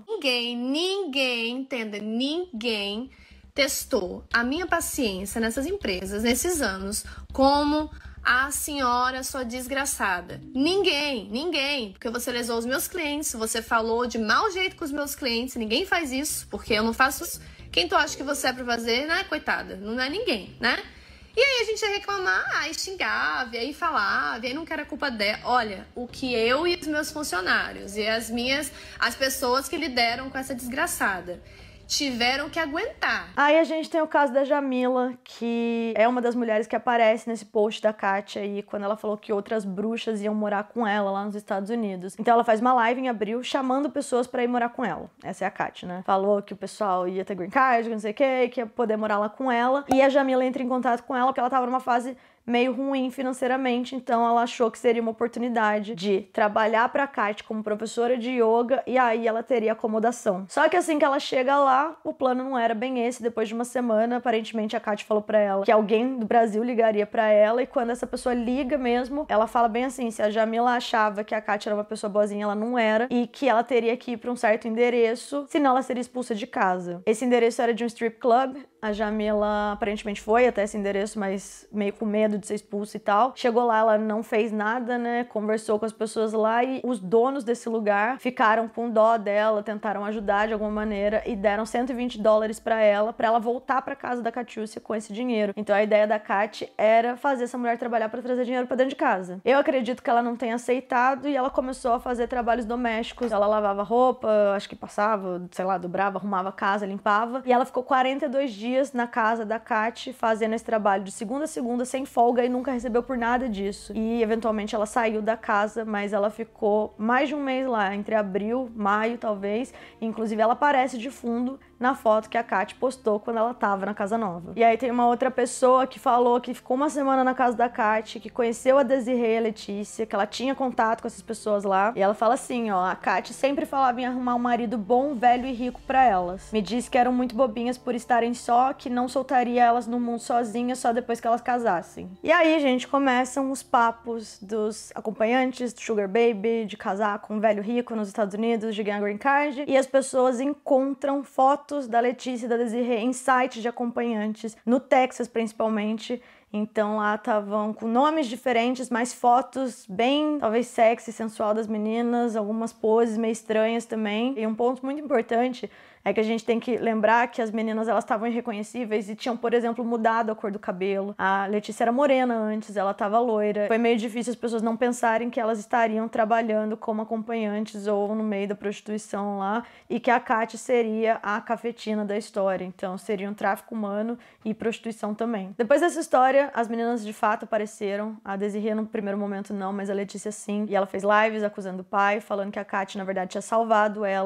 Ninguém testou a minha paciência nessas empresas, nesses anos, como a senhora sua desgraçada. Ninguém, porque você lesou os meus clientes, você falou de mau jeito com os meus clientes, ninguém faz isso, porque eu não faço isso. Quem tu acha que você é pra fazer, né, coitada? Não é ninguém, né? E aí a gente ia reclamar, aí xingava, e aí falava, e aí não quero a culpa dela. Olha, o que eu e os meus funcionários e as pessoas que lideram com essa desgraçada tiveram que aguentar. Aí a gente tem o caso da Jamila, que é uma das mulheres que aparece nesse post da Kátia aí, quando ela falou que outras bruxas iam morar com ela lá nos Estados Unidos. Então ela faz uma live em abril chamando pessoas pra ir morar com ela. Essa é a Kátia, né? Falou que o pessoal ia ter green card, não sei o que ia poder morar lá com ela. E a Jamila entra em contato com ela porque ela tava numa fase meio ruim financeiramente, então ela achou que seria uma oportunidade de trabalhar pra Kátia como professora de yoga e aí ela teria acomodação. Só que assim que ela chega lá, o plano não era bem esse. Depois de uma semana, aparentemente a Kátia falou pra ela que alguém do Brasil ligaria pra ela e quando essa pessoa liga mesmo, ela fala bem assim, se a Jamila achava que a Kátia era uma pessoa boazinha, ela não era e que ela teria que ir pra um certo endereço, senão ela seria expulsa de casa. Esse endereço era de um strip club, a Jamila aparentemente foi até esse endereço, mas meio com medo de ser expulsa e tal. Chegou lá, ela não fez nada, né? Conversou com as pessoas lá e os donos desse lugar ficaram com dó dela, tentaram ajudar de alguma maneira e deram $120 pra ela voltar pra casa da Catiúcia com esse dinheiro. Então a ideia da Kátia era fazer essa mulher trabalhar pra trazer dinheiro pra dentro de casa. Eu acredito que ela não tenha aceitado e ela começou a fazer trabalhos domésticos. Ela lavava roupa, acho que passava, sei lá, dobrava, arrumava a casa, limpava. E ela ficou 42 dias na casa da Kátia fazendo esse trabalho de segunda a segunda sem folga e nunca recebeu por nada disso. E eventualmente ela saiu da casa, mas ela ficou mais de um mês lá, entre abril, maio talvez. Inclusive ela aparece de fundo na foto que a Kátia postou quando ela tava na casa nova. E aí tem uma outra pessoa que falou que ficou uma semana na casa da Kátia, que conheceu a Desirê e a Letícia, que ela tinha contato com essas pessoas lá. E ela fala assim, ó, a Kátia sempre falava em arrumar um marido bom, velho e rico pra elas. Me disse que eram muito bobinhas por estarem só, que não soltaria elas no mundo sozinhas só depois que elas casassem. E aí, gente, começam os papos dos acompanhantes, do Sugar Baby, de casar com um velho rico nos Estados Unidos, de ganhar green card. E as pessoas encontram fotos da Letícia e da Desirê em sites de acompanhantes, no Texas principalmente. Então lá estavam com nomes diferentes, mas fotos bem, talvez sexy, sensual das meninas, algumas poses meio estranhas também. E um ponto muito importante é que a gente tem que lembrar que as meninas, elas estavam irreconhecíveis e tinham, por exemplo, mudado a cor do cabelo. A Letícia era morena antes, ela estava loira. Foi meio difícil as pessoas não pensarem que elas estariam trabalhando como acompanhantes ou no meio da prostituição lá e que a Kátia seria a cafetina da história. Então seria um tráfico humano e prostituição também. Depois dessa história, as meninas de fato apareceram. A Desirê no primeiro momento não, mas a Letícia sim. E ela fez lives acusando o pai, falando que a Kátia na verdade tinha salvado ela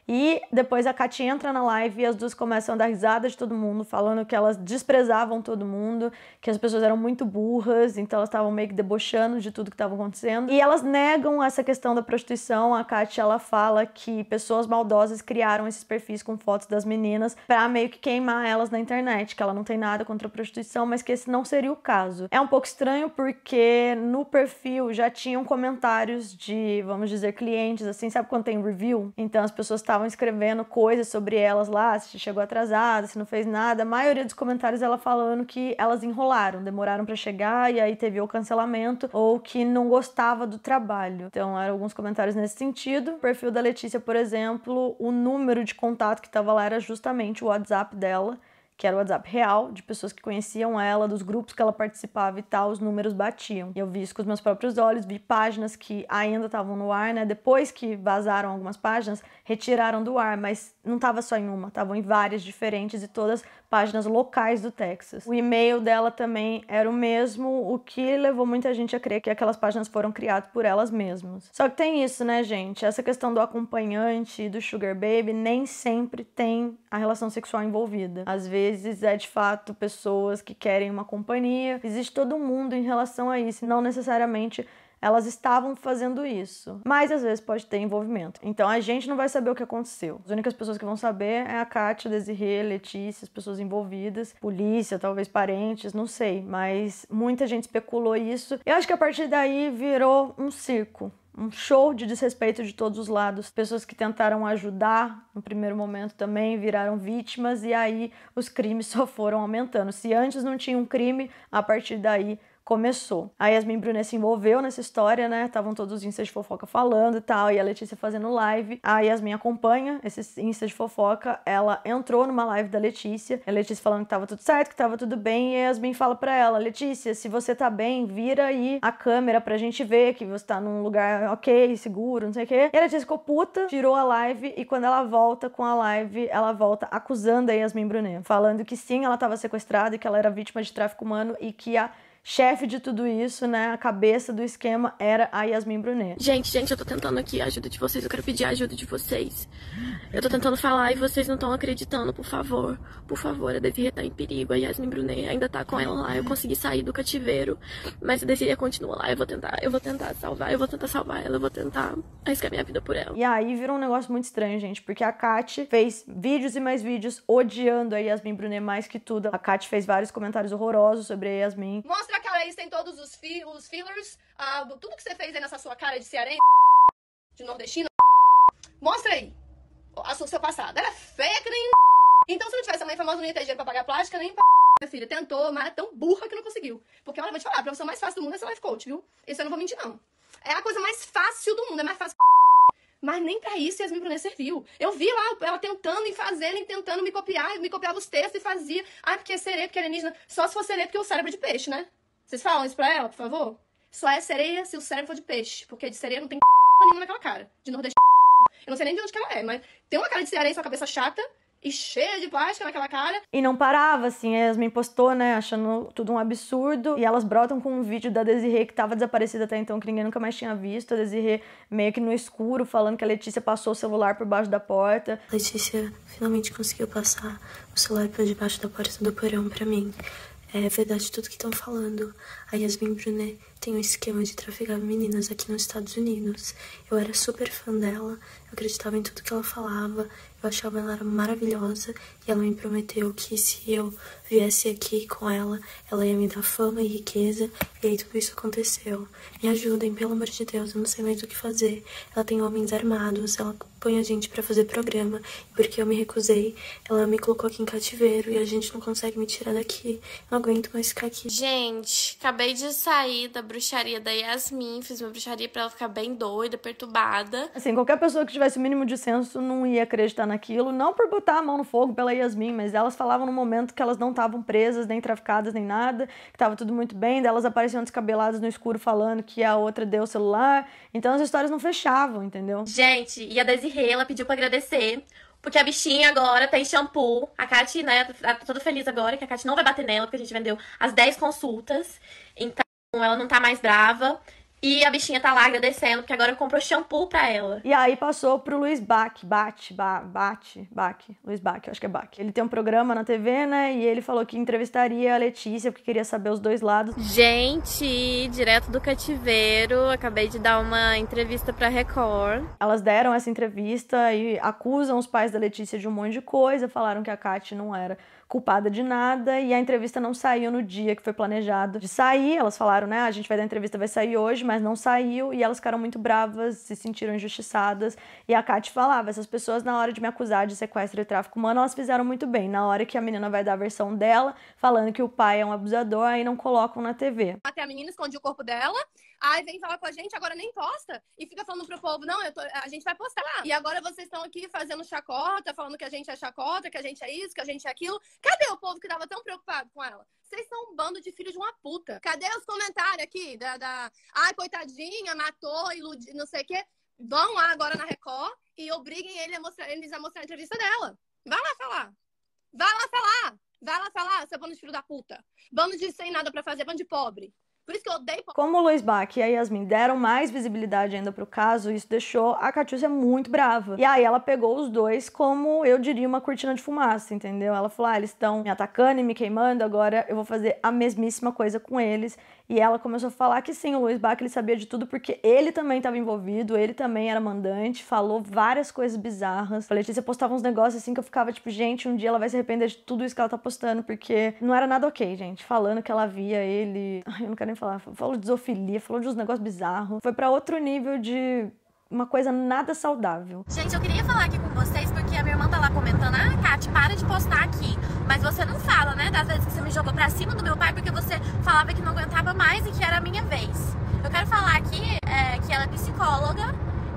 E depois a Kat entra na live e as duas começam a dar risada de todo mundo, falando que elas desprezavam todo mundo, que as pessoas eram muito burras, então elas estavam meio que debochando de tudo que estava acontecendo. E elas negam essa questão da prostituição. A Kat, ela fala que pessoas maldosas criaram esses perfis com fotos das meninas pra meio que queimar elas na internet, que ela não tem nada contra a prostituição, mas que esse não seria o caso. É um pouco estranho porque no perfil já tinham comentários de, vamos dizer, clientes, assim, sabe quando tem review? Então as pessoas estavam escrevendo coisas sobre elas lá, se chegou atrasada, se não fez nada. A maioria dos comentários ela falando que elas enrolaram, demoraram pra chegar e aí teve o cancelamento ou que não gostava do trabalho. Então eram alguns comentários nesse sentido. O perfil da Letícia, por exemplo, o número de contato que tava lá era justamente o WhatsApp dela, que era o WhatsApp real, de pessoas que conheciam ela, dos grupos que ela participava e tal, os números batiam. E eu vi isso com os meus próprios olhos, vi páginas que ainda estavam no ar, né? Depois que vazaram algumas páginas, retiraram do ar, mas não estava só em uma, estavam em várias diferentes e todas páginas locais do Texas. O e-mail dela também era o mesmo, o que levou muita gente a crer que aquelas páginas foram criadas por elas mesmas. Só que tem isso, né, gente? Essa questão do acompanhante e do sugar baby nem sempre tem a relação sexual envolvida. Às vezes é de fato pessoas que querem uma companhia. Existe todo um mundo em relação a isso, não necessariamente elas estavam fazendo isso. Mas às vezes pode ter envolvimento. Então a gente não vai saber o que aconteceu. As únicas pessoas que vão saber é a Kátia, Desirê, Letícia, as pessoas envolvidas, polícia, talvez parentes, não sei. Mas muita gente especulou isso. Eu acho que a partir daí virou um circo. Um show de desrespeito de todos os lados. Pessoas que tentaram ajudar no primeiro momento também viraram vítimas e aí os crimes só foram aumentando. Se antes não tinha um crime, a partir daí começou. A Yasmin Brunet se envolveu nessa história, né? Estavam todos os instas de fofoca falando e tal, e a Letícia fazendo live. A Yasmin acompanha esses instas de fofoca. Ela entrou numa live da Letícia. A Letícia falando que tava tudo certo, que tava tudo bem, e a Yasmin fala pra ela: Letícia, se você tá bem, vira aí a câmera pra gente ver que você tá num lugar ok, seguro, não sei o quê. E a Letícia ficou puta, tirou a live, e quando ela volta com a live, ela volta acusando a Yasmin Brunet, falando que sim, ela tava sequestrada e que ela era vítima de tráfico humano e que a chefe de tudo isso, né, a cabeça do esquema era a Yasmin Brunet. Gente, eu tô tentando aqui a ajuda de vocês, eu quero pedir a ajuda de vocês. Eu tô tentando falar e vocês não estão acreditando, por favor. Por favor, a Desirê tá em perigo, a Yasmin Brunet ainda tá com ela lá, eu consegui sair do cativeiro, mas a Desirê continua lá, eu vou tentar salvar ela, eu vou tentar arriscar minha vida por ela. E aí virou um negócio muito estranho, gente, porque a Kat fez vídeos e mais vídeos odiando a Yasmin Brunet mais que tudo. A Kat fez vários comentários horrorosos sobre a Yasmin. Mostra a cara aí, tem todos os fillers, tudo que você fez aí nessa sua cara de cearense, de nordestino. Mostra aí o seu passado. Era feia que nem... Então se não tivesse a mãe famosa, não ia ter dinheiro pra pagar plástica, nem pra... Minha filha tentou, mas é tão burra que não conseguiu. Porque, olha, eu vou te falar, a profissão mais fácil do mundo é ser life coach, viu? Isso eu não vou mentir, não. É a coisa mais fácil do mundo, é mais fácil... Mas nem pra isso Yasmin Brunet serviu. Eu vi lá ela tentando e fazendo, e tentando me copiava os textos e fazia. Porque é sereia, porque é alienígena. Só se for sereia, porque o cérebro é de peixe, né? Vocês falam isso pra ela, por favor? Só é sereia se o cérebro for de peixe. Porque de sereia não tem nenhuma naquela cara. De nordestino. Eu não sei nem de onde que ela é, mas tem uma cara de sereia, sua cabeça chata e cheia de plástica naquela cara. E não parava, assim, a Yasmin postou, né, achando tudo um absurdo. E elas brotam com um vídeo da Desirê que tava desaparecida até então, que ninguém nunca mais tinha visto. A Desirê meio que no escuro, falando que a Letícia passou o celular por baixo da porta. Letícia finalmente conseguiu passar o celular por debaixo da porta do porão pra mim. É verdade tudo que estão falando. A Yasmin Brunet tem um esquema de traficar meninas aqui nos Estados Unidos. Eu era super fã dela, eu acreditava em tudo que ela falava, eu achava ela maravilhosa e ela me prometeu que se eu viesse aqui com ela, ela ia me dar fama e riqueza, e aí tudo isso aconteceu. Me ajudem, pelo amor de Deus, eu não sei mais o que fazer. Ela tem homens armados, ela põe a gente pra fazer programa, e porque eu me recusei, ela me colocou aqui em cativeiro e a gente não consegue me tirar daqui. Eu não aguento mais ficar aqui. Gente, acabei de sair da bruxaria da Yasmin, fiz uma bruxaria pra ela ficar bem doida, perturbada. Assim, qualquer pessoa que tivesse o mínimo de senso não ia acreditar naquilo, não por botar a mão no fogo pela Yasmin, mas elas falavam no momento que elas não estavam presas, nem traficadas, nem nada, que tava tudo muito bem, delas apareciam descabeladas no escuro falando que a outra deu o celular, então as histórias não fechavam, entendeu? Gente, e a Desirê, ela pediu pra agradecer, porque a bichinha agora tem shampoo. A Kat, né, tá toda feliz agora, que a Kat não vai bater nela, porque a gente vendeu as 10 consultas. Então, ela não tá mais brava. E a bichinha tá lá agradecendo, porque agora comprou shampoo pra ela. E aí passou pro Luiz Bach, Luiz Bach, eu acho que é Bach. Ele tem um programa na TV, né, e ele falou que entrevistaria a Letícia, porque queria saber os dois lados. Gente, direto do cativeiro, acabei de dar uma entrevista pra Record. Elas deram essa entrevista e acusam os pais da Letícia de um monte de coisa, falaram que a Kate não era culpada de nada, e a entrevista não saiu no dia que foi planejado de sair. Elas falaram, né, a gente vai dar a entrevista, vai sair hoje, mas não saiu, e elas ficaram muito bravas, se sentiram injustiçadas, e a Kate falava, essas pessoas na hora de me acusar de sequestro e tráfico humano, elas fizeram muito bem, na hora que a menina vai dar a versão dela, falando que o pai é um abusador, aí não colocam na TV. Até a menina esconde o corpo dela, aí vem falar com a gente, agora nem posta, e fica falando pro povo, não, a gente vai postar. E agora vocês estão aqui fazendo chacota, falando que a gente é chacota, que a gente é isso, que a gente é aquilo. Cadê o povo que tava tão preocupado com ela? Vocês são um bando de filhos de uma puta. Cadê os comentários aqui ai, coitadinha, matou, iludiu, não sei o quê. Vão lá agora na Record e obriguem eles a mostrar a entrevista dela. Vai lá falar. Vai lá falar. Vai lá falar, seu bando de filho da puta. Bando de sem nada pra fazer, bando de pobre. Por isso que eu odeio... Como o Luiz Bach e a Yasmin deram mais visibilidade ainda pro caso, isso deixou a Catiúcia muito brava. E aí ela pegou os dois como, eu diria, uma cortina de fumaça, entendeu? Ela falou, eles estão me atacando e me queimando, agora eu vou fazer a mesmíssima coisa com eles. E ela começou a falar que sim, o Luiz Bach, ele sabia de tudo porque ele também estava envolvido, ele também era mandante, falou várias coisas bizarras. A Letícia postava uns negócios assim que eu ficava tipo, gente, um dia ela vai se arrepender de tudo isso que ela tá postando, porque não era nada ok, gente. Falando que ela via ele... Ai, eu não quero nem falar. Falou de zoofilia, falou de uns negócios bizarros. Foi pra outro nível de uma coisa nada saudável. Gente, eu queria falar aqui com vocês porque a minha irmã tá lá comentando, Kate, para de postar aqui. Mas você não fala, né, das vezes que você me jogou pra cima do meu pai porque você falava que não aguentava mais e que era a minha vez. Eu quero falar aqui que ela é psicóloga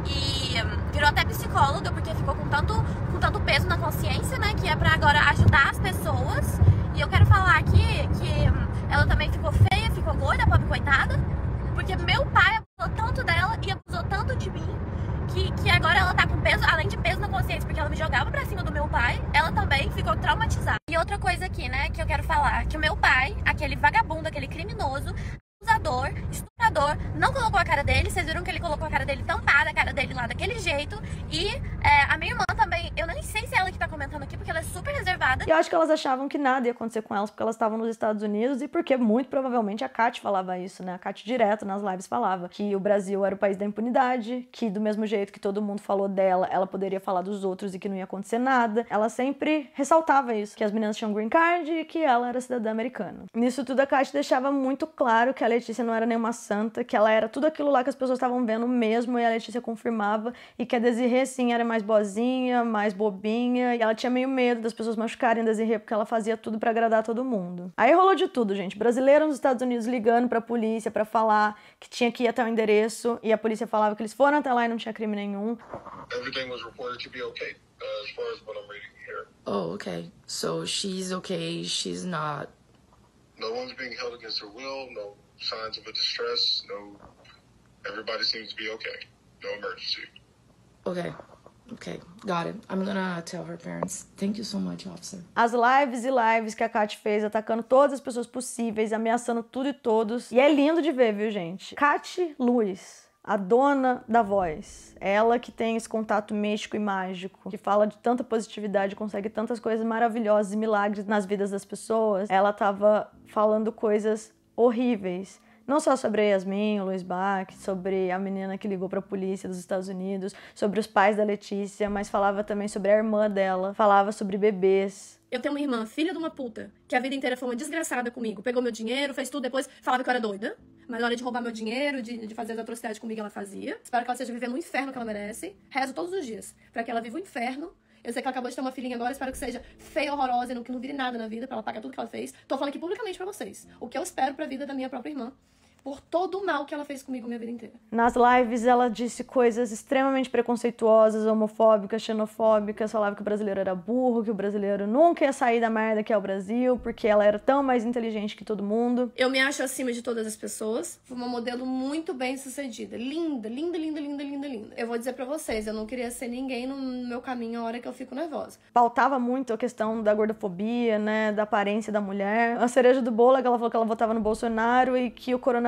e virou até psicóloga porque ficou com tanto peso na consciência, né, que é pra agora ajudar as pessoas. E eu quero falar aqui que ela também ficou feia, ficou gorda, pobre coitada, porque meu pai abusou tanto dela e abusou tanto de mim que agora ela tá com peso, além de peso na consciência, porque ela me jogava pra cima do meu pai, ela também ficou traumatizada. E outra coisa aqui, né, que eu quero falar, que o meu pai, aquele vagabundo, aquele criminoso, abusador, estuprador, não colocou a cara dele, vocês viram que ele colocou a cara dele tampada, a cara dele lá daquele jeito, e a minha irmã também, eu nem sei se é ela que tá comentando aqui, porque ela é super reservada. E eu acho que elas achavam que nada ia acontecer com elas, porque elas estavam nos Estados Unidos, e porque muito provavelmente a Kate falava isso, né, a Kate direto nas lives falava que o Brasil era o país da impunidade, que do mesmo jeito que todo mundo falou dela, ela poderia falar dos outros e que não ia acontecer nada. Ela sempre ressaltava isso, que as meninas tinham green card e que ela era cidadã americana. Nisso tudo a Kate deixava muito claro que a Letícia não era nenhuma santa, que ela era tudo aquilo lá que as pessoas estavam vendo mesmo, e a Letícia confirmava, e que a Desirê, sim, era mais boazinha, mais bobinha, e ela tinha meio medo das pessoas machucarem a Desirê, porque ela fazia tudo pra agradar todo mundo. Aí rolou de tudo, gente. Brasileiro nos Estados Unidos ligando pra polícia pra falar que tinha que ir até o endereço, e a polícia falava que eles foram até lá e não tinha crime nenhum. Everything was reported to be okay, as far as what I'm reading here. Oh, okay. So she's okay, she's not... No one's being held against her will, no signs of a distress, everybody seems to be okay. No emergency. Okay, got it. I'm gonna tell her parents. Thank you so much, officer. As lives e lives que a Kate fez, atacando todas as pessoas possíveis, ameaçando tudo e todos. E é lindo de ver, viu, gente? Kate Luz, a dona da voz. Ela que tem esse contato místico e mágico, que fala de tanta positividade, consegue tantas coisas maravilhosas e milagres nas vidas das pessoas. Ela tava falando coisas horríveis. Não só sobre a Yasmin, o Luiz Bach, sobre a menina que ligou pra polícia dos Estados Unidos, sobre os pais da Letícia, mas falava também sobre a irmã dela, falava sobre bebês. Eu tenho uma irmã, filha de uma puta, que a vida inteira foi uma desgraçada comigo. Pegou meu dinheiro, fez tudo, depois falava que eu era doida. Mas na hora de roubar meu dinheiro, de fazer as atrocidades comigo, ela fazia. Espero que ela esteja vivendo o inferno que ela merece. Rezo todos os dias pra que ela viva o inferno. Eu sei que ela acabou de ter uma filhinha agora, espero que seja feia, horrorosa, que não vire nada na vida, pra ela pagar tudo que ela fez. Tô falando aqui publicamente pra vocês. O que eu espero pra vida da minha própria irmã. Por todo o mal que ela fez comigo minha vida inteira. Nas lives ela disse coisas extremamente preconceituosas, homofóbicas, xenofóbicas, falava que o brasileiro era burro, que o brasileiro nunca ia sair da merda que é o Brasil, porque ela era tão mais inteligente que todo mundo. Eu me acho acima de todas as pessoas, fui uma modelo muito bem sucedida, linda, linda, linda, linda, linda, linda. Eu vou dizer pra vocês, eu não queria ser ninguém no meu caminho a hora que eu fico nervosa. Pautava muito a questão da gordofobia, né, da aparência da mulher. A cereja do bolo é que ela falou que ela votava no Bolsonaro e que o coronavírus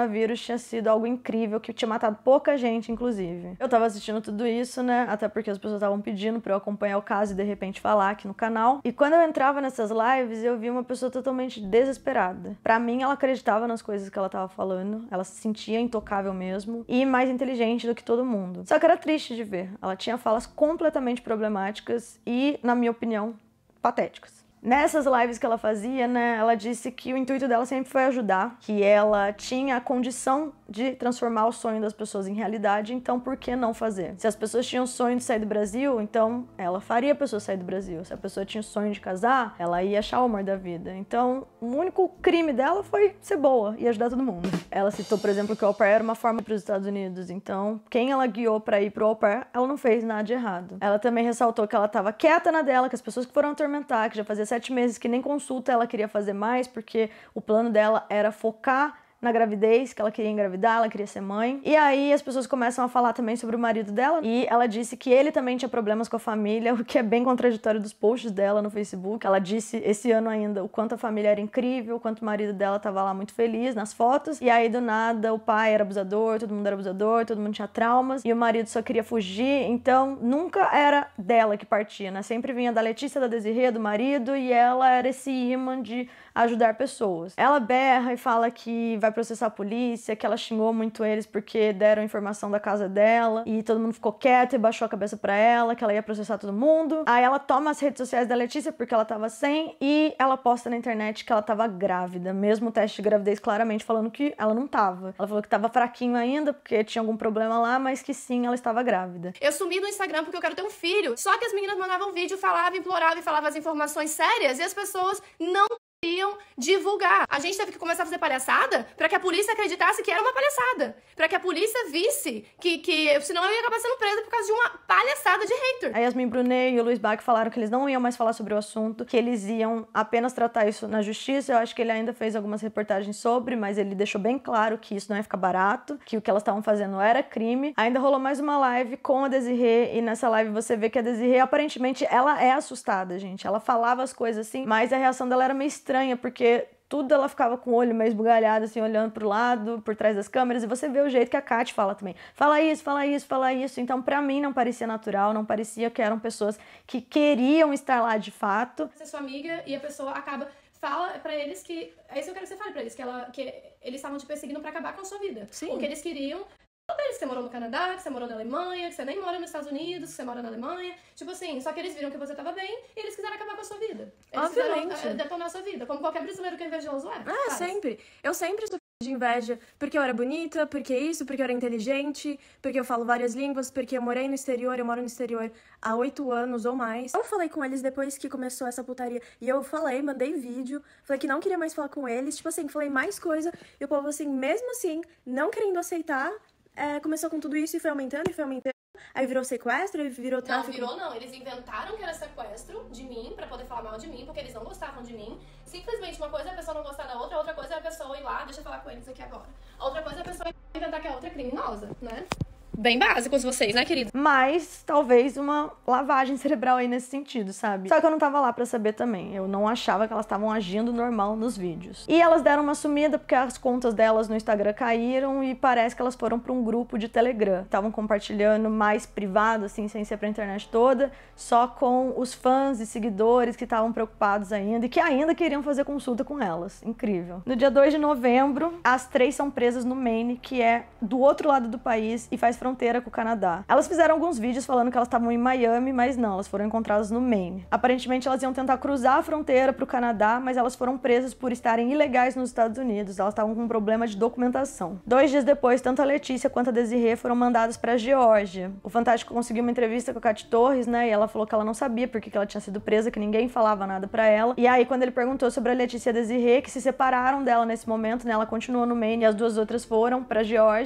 coronavírus tinha sido algo incrível, que tinha matado pouca gente, inclusive. Eu tava assistindo tudo isso, né, até porque as pessoas estavam pedindo pra eu acompanhar o caso e de repente falar aqui no canal. E quando eu entrava nessas lives, eu vi uma pessoa totalmente desesperada. Pra mim, ela acreditava nas coisas que ela tava falando, ela se sentia intocável mesmo e mais inteligente do que todo mundo. Só que era triste de ver. Ela tinha falas completamente problemáticas e, na minha opinião, patéticas. Nessas lives que ela fazia, né, ela disse que o intuito dela sempre foi ajudar, que ela tinha a condição de transformar o sonho das pessoas em realidade, então por que não fazer? Se as pessoas tinham o sonho de sair do Brasil, então ela faria a pessoa sair do Brasil. Se a pessoa tinha o sonho de casar, ela ia achar o amor da vida. Então, o único crime dela foi ser boa e ajudar todo mundo. Ela citou, por exemplo, que o au pair era uma forma para os Estados Unidos, então quem ela guiou para ir pro au pair, ela não fez nada de errado. Ela também ressaltou que ela estava quieta na dela, que as pessoas que foram atormentar, que já fazia 7 meses que nem consulta ela queria fazer mais, porque o plano dela era focar na gravidez, que ela queria engravidar, ela queria ser mãe. E aí as pessoas começam a falar também sobre o marido dela, e ela disse que ele também tinha problemas com a família, o que é bem contraditório dos posts dela no Facebook. Ela disse esse ano ainda o quanto a família era incrível, o quanto o marido dela tava lá muito feliz nas fotos, e aí do nada o pai era abusador, todo mundo era abusador, todo mundo tinha traumas, e o marido só queria fugir, então nunca era dela que partia, né? Sempre vinha da Letícia, da Desirê, do marido, e ela era esse imã de ajudar pessoas. Ela berra e fala que vai processar a polícia, que ela xingou muito eles porque deram informação da casa dela e todo mundo ficou quieto e baixou a cabeça pra ela, que ela ia processar todo mundo. Aí ela toma as redes sociais da Letícia porque ela tava sem e ela posta na internet que ela tava grávida, mesmo o teste de gravidez claramente falando que ela não tava. Ela falou que tava fraquinho ainda porque tinha algum problema lá, mas que sim, ela estava grávida. Eu sumi do Instagram porque eu quero ter um filho. Só que as meninas mandavam vídeo, falavam, imploravam e falavam as informações sérias e as pessoas não iam divulgar. A gente teve que começar a fazer palhaçada pra que a polícia acreditasse que era uma palhaçada. Pra que a polícia visse que senão eu ia acabar sendo presa por causa de uma palhaçada de hater. A Yasmin Brunet e o Luiz Bach falaram que eles não iam mais falar sobre o assunto, que eles iam apenas tratar isso na justiça. Eu acho que ele ainda fez algumas reportagens sobre, mas ele deixou bem claro que isso não ia ficar barato, que o que elas estavam fazendo era crime. Ainda rolou mais uma live com a Desirê, e nessa live você vê que a Desirê, aparentemente, ela é assustada, gente. Ela falava as coisas assim, mas a reação dela era meio estranha, porque tudo ela ficava com o olho meio esbugalhado, assim, olhando pro lado, por trás das câmeras, e você vê o jeito que a Kate fala também. Fala isso, fala isso, fala isso. Então, pra mim, não parecia natural, não parecia que eram pessoas que queriam estar lá de fato. Você é sua amiga e a pessoa acaba... Fala pra eles que... É isso que eu quero que você fale pra eles, que eles estavam te perseguindo pra acabar com a sua vida. Sim. O que eles queriam... Eles que você morou no Canadá, que você morou na Alemanha, que você nem mora nos Estados Unidos, que você mora na Alemanha. Tipo assim, só que eles viram que você tava bem e eles quiseram acabar com a sua vida. Eles quiseram detonar a sua vida, como qualquer brasileiro que é invejoso é. Ah, sempre. Eu sempre sofri de inveja porque eu era bonita, porque isso, porque eu era inteligente, porque eu falo várias línguas, porque eu morei no exterior, eu moro no exterior há 8 anos ou mais. Eu falei com eles depois que começou essa putaria e eu falei, mandei vídeo, falei que não queria mais falar com eles, tipo assim, falei mais coisa e o povo assim, mesmo assim, não querendo aceitar, começou com tudo isso e foi aumentando, aí virou sequestro, aí virou tráfico. Não, virou não, eles inventaram que era sequestro de mim, pra poder falar mal de mim, porque eles não gostavam de mim. Simplesmente uma coisa é a pessoa não gostar da outra, outra coisa é a pessoa ir lá, deixa eu falar com eles aqui agora. Outra coisa é a pessoa inventar que a outra é criminosa, né? Bem básicos vocês, né, querido? Mas talvez uma lavagem cerebral aí nesse sentido, sabe? Só que eu não tava lá pra saber também. Eu não achava que elas estavam agindo normal nos vídeos. E elas deram uma sumida porque as contas delas no Instagram caíram e parece que elas foram pra um grupo de Telegram. Estavam compartilhando mais privado, assim, sem ser pra internet toda, só com os fãs e seguidores que estavam preocupados ainda e que ainda queriam fazer consulta com elas. Incrível. No dia 2 de novembro, as 3 são presas no Maine, que é do outro lado do país e faz fronteira com o Canadá. Elas fizeram alguns vídeos falando que elas estavam em Miami, mas não, elas foram encontradas no Maine. Aparentemente elas iam tentar cruzar a fronteira para o Canadá, mas elas foram presas por estarem ilegais nos Estados Unidos. Elas estavam com um problema de documentação. 2 dias depois, tanto a Letícia quanto a Desirê foram mandadas para a Geórgia. O Fantástico conseguiu uma entrevista com a Kate Torres, né, e ela falou que ela não sabia porque que ela tinha sido presa, que ninguém falava nada para ela. E aí, quando ele perguntou sobre a Letícia e a Desirê, que se separaram dela nesse momento, né, ela continuou no Maine e as duas outras foram para a Geórgia,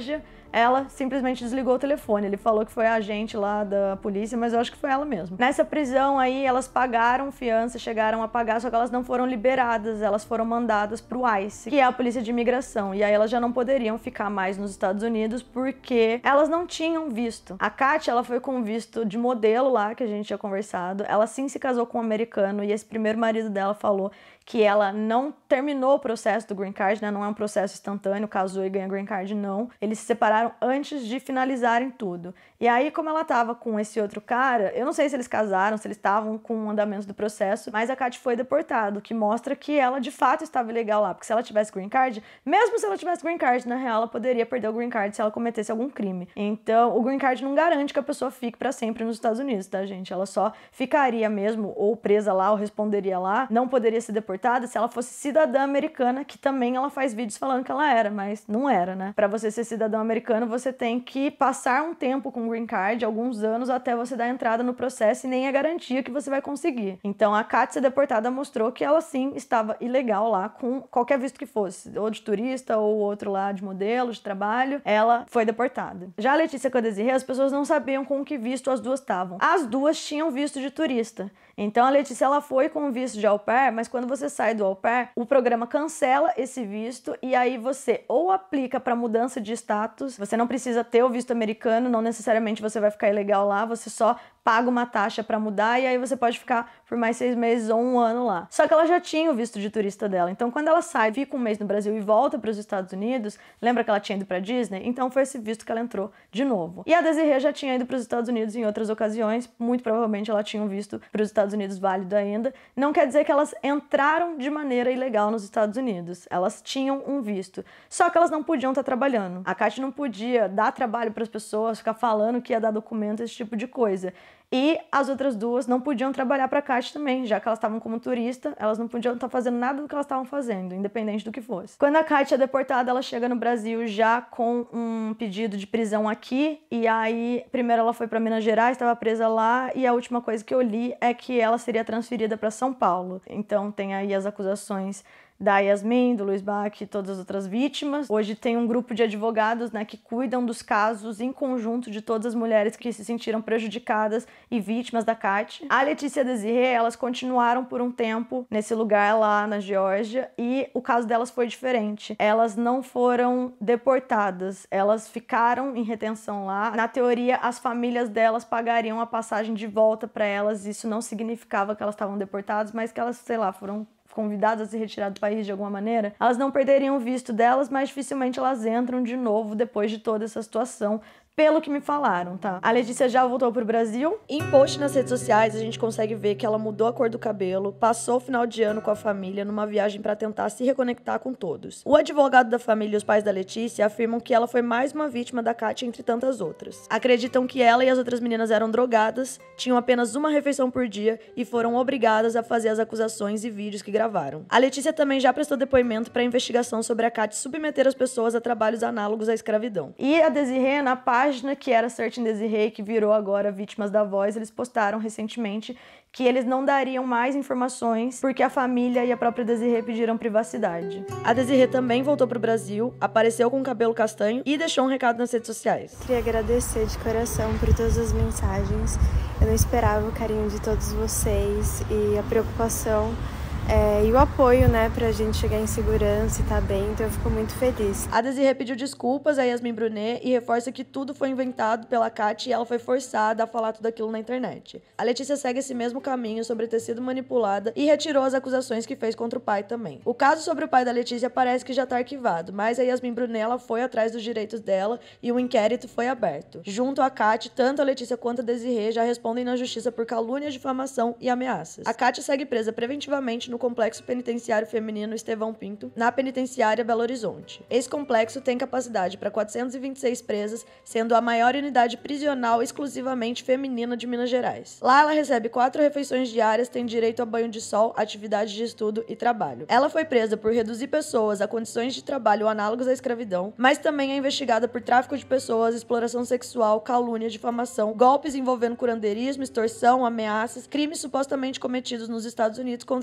ela simplesmente desligou o telefone. Ele falou que foi a agente lá da polícia, mas eu acho que foi ela mesmo. Nessa prisão aí, elas pagaram fiança, chegaram a pagar, só que elas não foram liberadas, elas foram mandadas pro ICE, que é a polícia de imigração. E aí elas já não poderiam ficar mais nos Estados Unidos porque elas não tinham visto. A Kátia, ela foi com visto de modelo lá, que a gente tinha conversado. Ela sim se casou com um americano e esse primeiro marido dela falou que ela não terminou o processo do green card, né? Não é um processo instantâneo, casou e ganha green card, não. Eles se separaram antes de finalizarem tudo. E aí, como ela tava com esse outro cara, eu não sei se eles casaram, se eles estavam com o andamento do processo, mas a Kátia foi deportada, o que mostra que ela de fato estava ilegal lá, porque se ela tivesse green card, mesmo se ela tivesse green card, na real, ela poderia perder o green card se ela cometesse algum crime. Então, o green card não garante que a pessoa fique pra sempre nos Estados Unidos, tá, gente? Ela só ficaria mesmo ou presa lá ou responderia lá, não poderia ser deportada se ela fosse cidadã americana, que também ela faz vídeos falando que ela era, mas não era, né? Pra você ser cidadão americano, você tem que passar um tempo com green card, alguns anos, até você dar entrada no processo e nem é garantia que você vai conseguir. Então, a Kátia ser deportada mostrou que ela sim estava ilegal lá com qualquer visto que fosse, ou de turista ou outro lá de modelo, de trabalho, ela foi deportada. Já a Letícia com a Desirê, as pessoas não sabiam com que visto as duas estavam. As duas tinham visto de turista. Então, a Letícia, ela foi com visto de au pair, mas quando você sai do au pair, o programa cancela esse visto e aí você ou aplica para mudança de status, você não precisa ter o visto americano, não necessariamente você vai ficar ilegal lá, você só paga uma taxa para mudar e aí você pode ficar por mais 6 meses ou 1 ano lá. Só que ela já tinha o visto de turista dela, então quando ela sai, fica um mês no Brasil e volta para os Estados Unidos, lembra que ela tinha ido para Disney? Então foi esse visto que ela entrou de novo. E a Desirê já tinha ido para os Estados Unidos em outras ocasiões, muito provavelmente ela tinha um visto para os Estados Unidos válido ainda. Não quer dizer que elas entraram de maneira ilegal nos Estados Unidos, elas tinham um visto, só que elas não podiam estar trabalhando. A Kátia não podia dar trabalho para as pessoas, ficar falando que ia dar documento, esse tipo de coisa. E as outras duas não podiam trabalhar para a Kátia também, já que elas estavam como turista, elas não podiam estar fazendo nada do que elas estavam fazendo, independente do que fosse. Quando a Kátia é deportada, ela chega no Brasil já com um pedido de prisão aqui, e aí primeiro ela foi para Minas Gerais, estava presa lá, e a última coisa que eu li é que ela seria transferida para São Paulo. Então tem aí as acusações da Yasmin, do Luiz Bach e todas as outras vítimas. Hoje tem um grupo de advogados, né, que cuidam dos casos em conjunto de todas as mulheres que se sentiram prejudicadas e vítimas da Kátia. A Letícia e a Desirê, elas continuaram por um tempo nesse lugar lá na Geórgia e o caso delas foi diferente. Elas não foram deportadas, elas ficaram em retenção lá. Na teoria, as famílias delas pagariam a passagem de volta para elas. Isso não significava que elas estavam deportadas, mas que elas, sei lá, foram convidadas a se retirar do país de alguma maneira, elas não perderiam o visto delas, mas dificilmente elas entram de novo depois de toda essa situação, pelo que me falaram, tá? A Letícia já voltou pro Brasil. Em post nas redes sociais, a gente consegue ver que ela mudou a cor do cabelo, passou o final de ano com a família numa viagem pra tentar se reconectar com todos. O advogado da família e os pais da Letícia afirmam que ela foi mais uma vítima da Kátia entre tantas outras. Acreditam que ela e as outras meninas eram drogadas, tinham apenas uma refeição por dia e foram obrigadas a fazer as acusações e vídeos que gravaram. A Letícia também já prestou depoimento pra investigação sobre a Kátia submeter as pessoas a trabalhos análogos à escravidão. E a Desirê, na página que era Searching Desirê, que virou agora Vítimas da Voz, eles postaram recentemente que eles não dariam mais informações porque a família e a própria Desirê pediram privacidade. A Desirê também voltou pro Brasil, apareceu com o cabelo castanho e deixou um recado nas redes sociais. Queria agradecer de coração por todas as mensagens. Eu não esperava o carinho de todos vocês e a preocupação e o apoio, né, pra gente chegar em segurança e tá bem, então eu fico muito feliz. A Desirê pediu desculpas a Yasmin Brunet e reforça que tudo foi inventado pela Kátia e ela foi forçada a falar tudo aquilo na internet. A Letícia segue esse mesmo caminho sobre ter sido manipulada e retirou as acusações que fez contra o pai também. O caso sobre o pai da Letícia parece que já tá arquivado, mas a Yasmin Brunet, ela foi atrás dos direitos dela e o inquérito foi aberto. Junto à Kátia, tanto a Letícia quanto a Desirê já respondem na justiça por calúnia, difamação e ameaças. A Kátia segue presa preventivamente no Complexo Penitenciário Feminino Estevão Pinto, na penitenciária Belo Horizonte. Esse complexo tem capacidade para 426 presas, sendo a maior unidade prisional exclusivamente feminina de Minas Gerais. Lá ela recebe 4 refeições diárias, tem direito a banho de sol, atividade de estudo e trabalho. Ela foi presa por reduzir pessoas a condições de trabalho análogos à escravidão, mas também é investigada por tráfico de pessoas, exploração sexual, calúnia, difamação, golpes envolvendo curandeirismo, extorsão, ameaças, crimes supostamente cometidos nos Estados Unidos contra as mulheres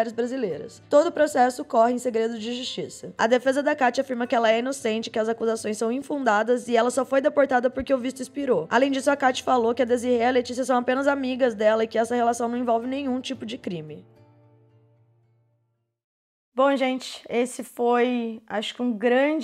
mulheres brasileiras. Todo o processo corre em segredo de justiça. A defesa da Kátia afirma que ela é inocente, que as acusações são infundadas e ela só foi deportada porque o visto expirou. Além disso, a Kátia falou que a Desirê e a Letícia são apenas amigas dela e que essa relação não envolve nenhum tipo de crime. Bom, gente, esse foi, acho que um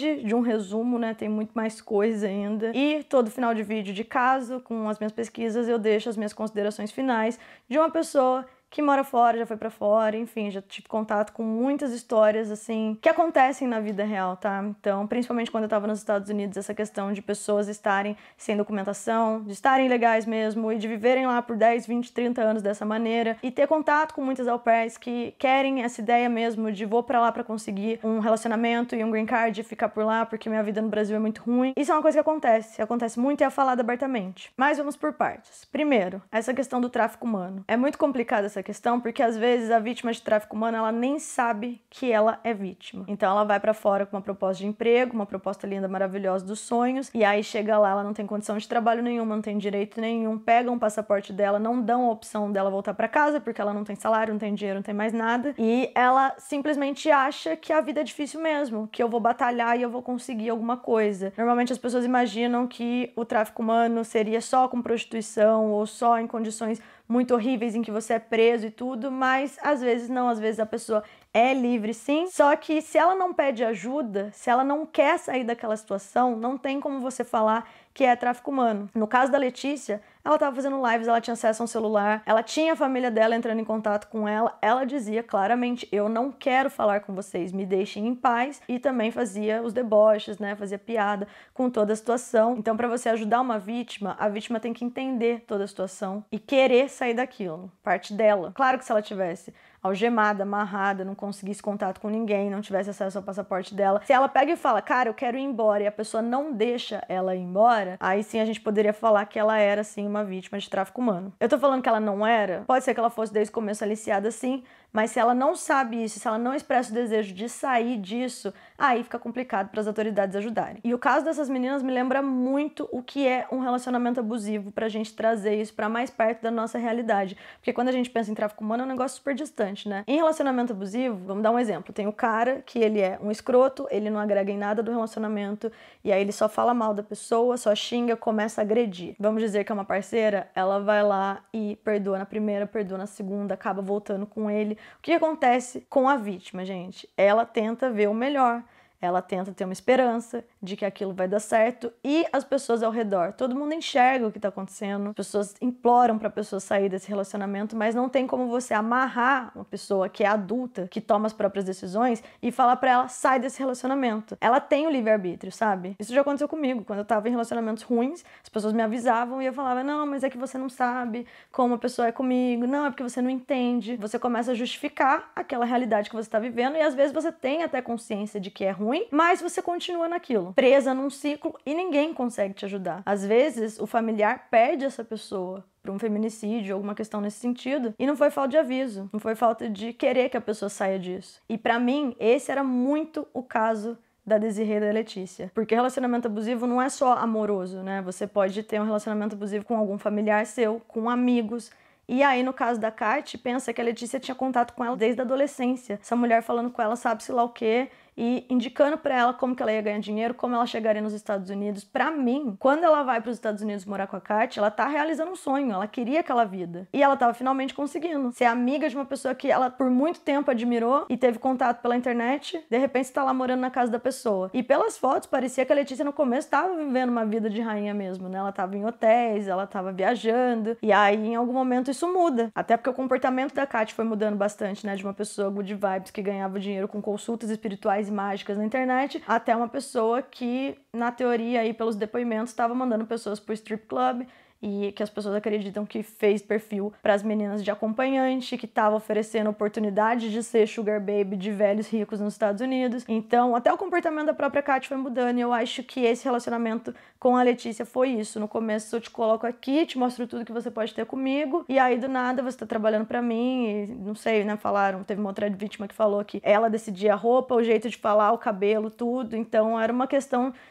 resumo, né? Tem muito mais coisa ainda. E todo final de vídeo de caso, com as minhas pesquisas, eu deixo as minhas considerações finais de uma pessoa que mora fora, já foi pra fora, enfim, já tive contato com muitas histórias, assim, que acontecem na vida real, tá? Então, principalmente quando eu tava nos Estados Unidos, essa questão de pessoas estarem sem documentação, de estarem ilegais mesmo, e de viverem lá por 10, 20, 30 anos dessa maneira, e ter contato com muitas au pairs que querem essa ideia mesmo de vou pra lá pra conseguir um relacionamento e um green card e ficar por lá porque minha vida no Brasil é muito ruim. Isso é uma coisa que acontece muito e é falada abertamente. Mas vamos por partes. Primeiro, essa questão do tráfico humano. É muito complicada essa questão, porque às vezes a vítima de tráfico humano, ela nem sabe que ela é vítima. Então ela vai pra fora com uma proposta de emprego, uma proposta linda, maravilhosa dos sonhos, e aí chega lá, ela não tem condição de trabalho nenhuma, não tem direito nenhum, pegam o passaporte dela, não dão a opção dela voltar pra casa, porque ela não tem salário, não tem dinheiro, não tem mais nada, e ela simplesmente acha que a vida é difícil mesmo, que eu vou batalhar e eu vou conseguir alguma coisa. Normalmente as pessoas imaginam que o tráfico humano seria só com prostituição ou só em condições muito horríveis em que você é preso e tudo, mas às vezes não, às vezes a pessoa é livre sim, só que se ela não pede ajuda, se ela não quer sair daquela situação, não tem como você falar que é tráfico humano. No caso da Letícia, ela estava fazendo lives, ela tinha acesso a um celular, ela tinha a família dela entrando em contato com ela, ela dizia claramente, eu não quero falar com vocês, me deixem em paz, e também fazia os deboches, né, fazia piada com toda a situação. Então, para você ajudar uma vítima, a vítima tem que entender toda a situação e querer sair daquilo, parte dela. Claro que se ela tivesse algemada, amarrada, não conseguisse contato com ninguém, não tivesse acesso ao passaporte dela, se ela pega e fala, cara, eu quero ir embora, e a pessoa não deixa ela ir embora, aí sim a gente poderia falar que ela era, sim, uma vítima de tráfico humano. Eu tô falando que ela não era, pode ser que ela fosse desde o começo aliciada, sim, mas se ela não sabe isso, se ela não expressa o desejo de sair disso, aí fica complicado para as autoridades ajudarem. E o caso dessas meninas me lembra muito o que é um relacionamento abusivo, pra gente trazer isso pra mais perto da nossa realidade. Porque quando a gente pensa em tráfico humano é um negócio super distante, né? Em relacionamento abusivo, vamos dar um exemplo. Tem o cara que ele é um escroto, ele não agrega em nada do relacionamento, e aí ele só fala mal da pessoa, só xinga, começa a agredir. Vamos dizer que é uma parceira, ela vai lá e perdoa na primeira, perdoa na segunda, acaba voltando com ele. O que acontece com a vítima, gente? Ela tenta ver o melhor. Ela tenta ter uma esperança de que aquilo vai dar certo e as pessoas ao redor, todo mundo enxerga o que tá acontecendo, as pessoas imploram pra pessoa sair desse relacionamento, mas não tem como você amarrar uma pessoa que é adulta, que toma as próprias decisões e falar pra ela, sai desse relacionamento. Ela tem o livre-arbítrio, sabe? Isso já aconteceu comigo, quando eu tava em relacionamentos ruins, as pessoas me avisavam e eu falava, não, mas é que você não sabe como a pessoa é comigo, não, é porque você não entende. Você começa a justificar aquela realidade que você tá vivendo e às vezes você tem até consciência de que é ruim, mas você continua naquilo, presa num ciclo e ninguém consegue te ajudar. Às vezes, o familiar perde essa pessoa para um feminicídio, alguma questão nesse sentido, e não foi falta de aviso, não foi falta de querer que a pessoa saia disso. E para mim, esse era muito o caso da Desirê e da Letícia. Porque relacionamento abusivo não é só amoroso, né? Você pode ter um relacionamento abusivo com algum familiar seu, com amigos. E aí, no caso da Kátia, pensa que a Letícia tinha contato com ela desde a adolescência. Essa mulher falando com ela sabe-se lá o quê, e indicando pra ela como que ela ia ganhar dinheiro, como ela chegaria nos Estados Unidos. Pra mim, quando ela vai pros Estados Unidos morar com a Kátia, ela tá realizando um sonho, ela queria aquela vida. E ela tava finalmente conseguindo. Ser amiga de uma pessoa que ela por muito tempo admirou e teve contato pela internet, de repente você tá lá morando na casa da pessoa. E pelas fotos, parecia que a Letícia no começo tava vivendo uma vida de rainha mesmo, né? Ela tava em hotéis, ela tava viajando, e aí em algum momento isso muda. Até porque o comportamento da Kátia foi mudando bastante, né? De uma pessoa good vibes que ganhava dinheiro com consultas espirituais mágicas na internet, até uma pessoa que, na teoria aí pelos depoimentos, estava mandando pessoas pro strip club e que as pessoas acreditam que fez perfil para as meninas de acompanhante, que estava oferecendo oportunidade de ser sugar baby de velhos ricos nos Estados Unidos. Então, até o comportamento da própria Kátia foi mudando e eu acho que esse relacionamento com a Letícia foi isso. No começo eu te coloco aqui, te mostro tudo que você pode ter comigo e aí do nada você tá trabalhando para mim e não sei, né, falaram, teve uma outra vítima que falou que ela decidia a roupa, o jeito de falar, o cabelo, tudo. Então, era uma questão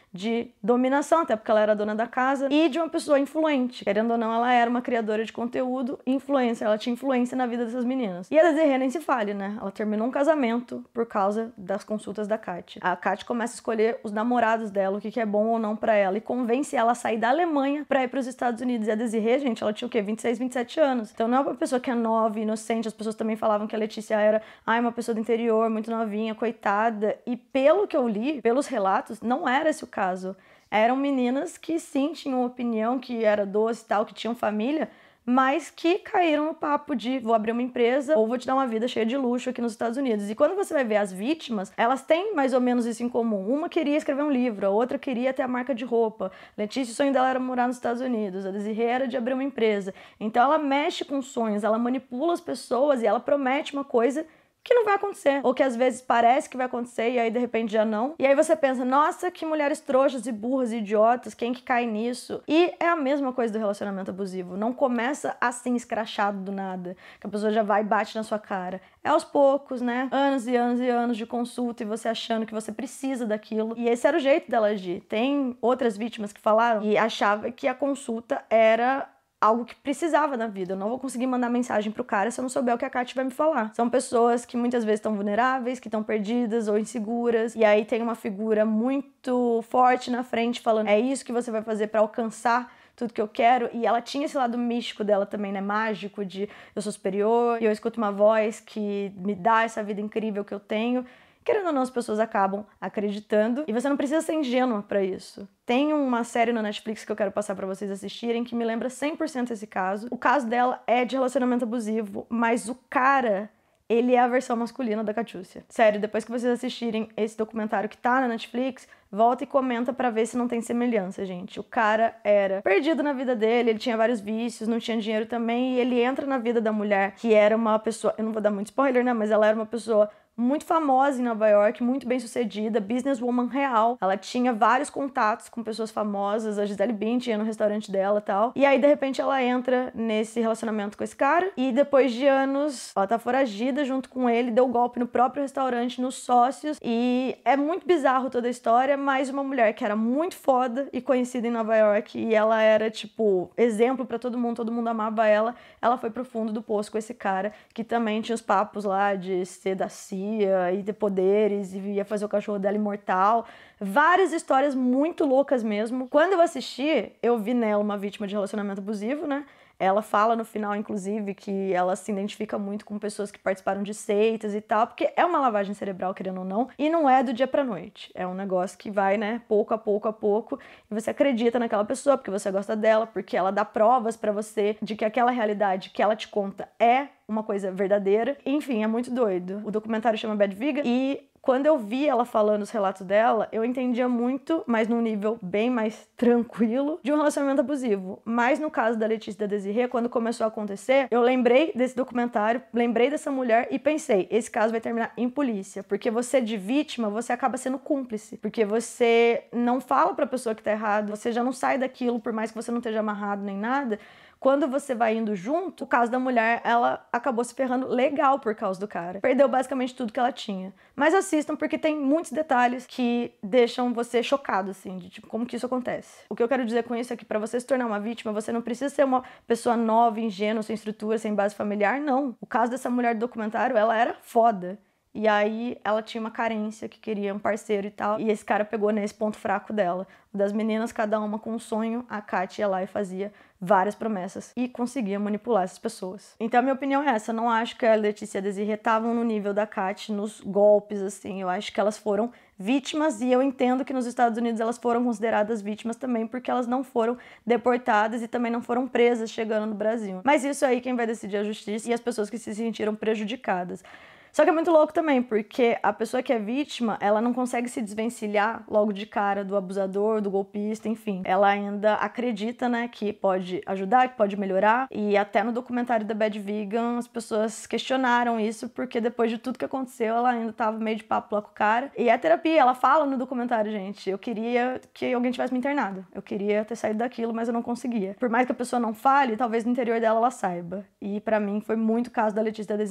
de dominação, até porque ela era dona da casa, e de uma pessoa influente. Querendo ou não, ela era uma criadora de conteúdo, influência, ela tinha influência na vida dessas meninas. E a Desirê nem se fale, né? Ela terminou um casamento por causa das consultas da Kat. A Kat começa a escolher os namorados dela, o que é bom ou não pra ela, e convence ela a sair da Alemanha pra ir pros Estados Unidos. E a Desirê, gente, ela tinha o quê? 26, 27 anos. Então não é uma pessoa que é nova, inocente. As pessoas também falavam que a Letícia era, uma pessoa do interior, muito novinha, coitada. E pelo que eu li, pelos relatos, não era esse o caso. Eram meninas que sim tinham opinião, que era doce e tal, que tinham família, mas que caíram no papo de vou abrir uma empresa ou vou te dar uma vida cheia de luxo aqui nos Estados Unidos. E quando você vai ver as vítimas, elas têm mais ou menos isso em comum. Uma queria escrever um livro, a outra queria ter a marca de roupa. Letícia, o sonho dela era morar nos Estados Unidos, a Desirê era de abrir uma empresa. Então ela mexe com sonhos, ela manipula as pessoas e ela promete uma coisa que não vai acontecer, ou que às vezes parece que vai acontecer e aí de repente já não. E aí você pensa, nossa, que mulheres trouxas e burras e idiotas, quem que cai nisso? E é a mesma coisa do relacionamento abusivo, não começa assim escrachado do nada, que a pessoa já vai e bate na sua cara. É aos poucos, né? Anos e anos e anos de consulta e você achando que você precisa daquilo. E esse era o jeito dela agir. Tem outras vítimas que falaram e achavam que a consulta era algo que precisava na vida. Eu não vou conseguir mandar mensagem pro cara se eu não souber o que a Kat vai me falar. São pessoas que muitas vezes estão vulneráveis, que estão perdidas ou inseguras, e aí tem uma figura muito forte na frente falando, é isso que você vai fazer pra alcançar tudo que eu quero. E ela tinha esse lado místico dela também, né, mágico, de eu sou superior, e eu escuto uma voz que me dá essa vida incrível que eu tenho. Querendo ou não, as pessoas acabam acreditando e você não precisa ser ingênua pra isso. Tem uma série no Netflix que eu quero passar pra vocês assistirem que me lembra 100% esse caso. O caso dela é de relacionamento abusivo, mas o cara, ele é a versão masculina da Catiúcia. Sério, depois que vocês assistirem esse documentário que tá na Netflix, volta e comenta pra ver se não tem semelhança, gente. O cara era perdido na vida dele, ele tinha vários vícios, não tinha dinheiro também, e ele entra na vida da mulher, que era uma pessoa, eu não vou dar muito spoiler, né, mas ela era uma pessoa muito famosa em Nova York, muito bem sucedida, businesswoman real. Ela tinha vários contatos com pessoas famosas, a Gisele Bündchen ia no restaurante dela e tal. E aí, de repente, ela entra nesse relacionamento com esse cara e depois de anos, ela tá foragida junto com ele, deu golpe no próprio restaurante, nos sócios. E é muito bizarro toda a história, mas uma mulher que era muito foda e conhecida em Nova York e ela era, tipo, exemplo pra todo mundo amava ela. Ela foi pro fundo do poço com esse cara, que também tinha os papos lá de ser da CIA e ter poderes e ia fazer o cachorro dela imortal. Várias histórias muito loucas mesmo. Quando eu assisti, eu vi nela uma vítima de relacionamento abusivo, né? Ela fala no final, inclusive, que ela se identifica muito com pessoas que participaram de seitas e tal, porque é uma lavagem cerebral, querendo ou não, e não é do dia pra noite. É um negócio que vai, né, pouco a pouco, e você acredita naquela pessoa porque você gosta dela, porque ela dá provas pra você de que aquela realidade que ela te conta é uma coisa verdadeira. Enfim, é muito doido. O documentário chama Bad Vegan e quando eu vi ela falando os relatos dela, eu entendia muito, mas num nível bem mais tranquilo, de um relacionamento abusivo. Mas no caso da Letícia e da Desirê, quando começou a acontecer, eu lembrei desse documentário, lembrei dessa mulher e pensei, esse caso vai terminar em polícia. Porque você de vítima, você acaba sendo cúmplice. Porque você não fala pra pessoa que tá errado, você já não sai daquilo, por mais que você não esteja amarrado nem nada. Quando você vai indo junto, o caso da mulher, ela acabou se ferrando legal por causa do cara. Perdeu basicamente tudo que ela tinha. Mas assistam porque tem muitos detalhes que deixam você chocado, assim, de tipo, como que isso acontece. O que eu quero dizer com isso é que pra você se tornar uma vítima, você não precisa ser uma pessoa nova, ingênua, sem estrutura, sem base familiar, não. O caso dessa mulher do documentário, ela era foda. E aí ela tinha uma carência, que queria um parceiro e tal. E esse cara pegou nesse ponto fraco dela. Das meninas, cada uma com um sonho, a Kat ia lá e fazia várias promessas. E conseguia manipular essas pessoas. Então a minha opinião é essa. Eu não acho que a Letícia e a Desirê estavam no nível da Kat, nos golpes, assim. Eu acho que elas foram vítimas. E eu entendo que nos Estados Unidos elas foram consideradas vítimas também, porque elas não foram deportadas e também não foram presas chegando no Brasil. Mas isso aí quem vai decidir é a justiça e as pessoas que se sentiram prejudicadas. Só que é muito louco também, porque a pessoa que é vítima, ela não consegue se desvencilhar logo de cara do abusador, do golpista, enfim. Ela ainda acredita, né, que pode ajudar, que pode melhorar. E até no documentário da Bad Vegan, as pessoas questionaram isso, porque depois de tudo que aconteceu, ela ainda tava meio de papo lá com o cara. E é terapia, ela fala no documentário, gente, eu queria que alguém tivesse me internado. Eu queria ter saído daquilo, mas eu não conseguia. Por mais que a pessoa não fale, talvez no interior dela ela saiba. E pra mim foi muito o caso da Letícia e da Desirê.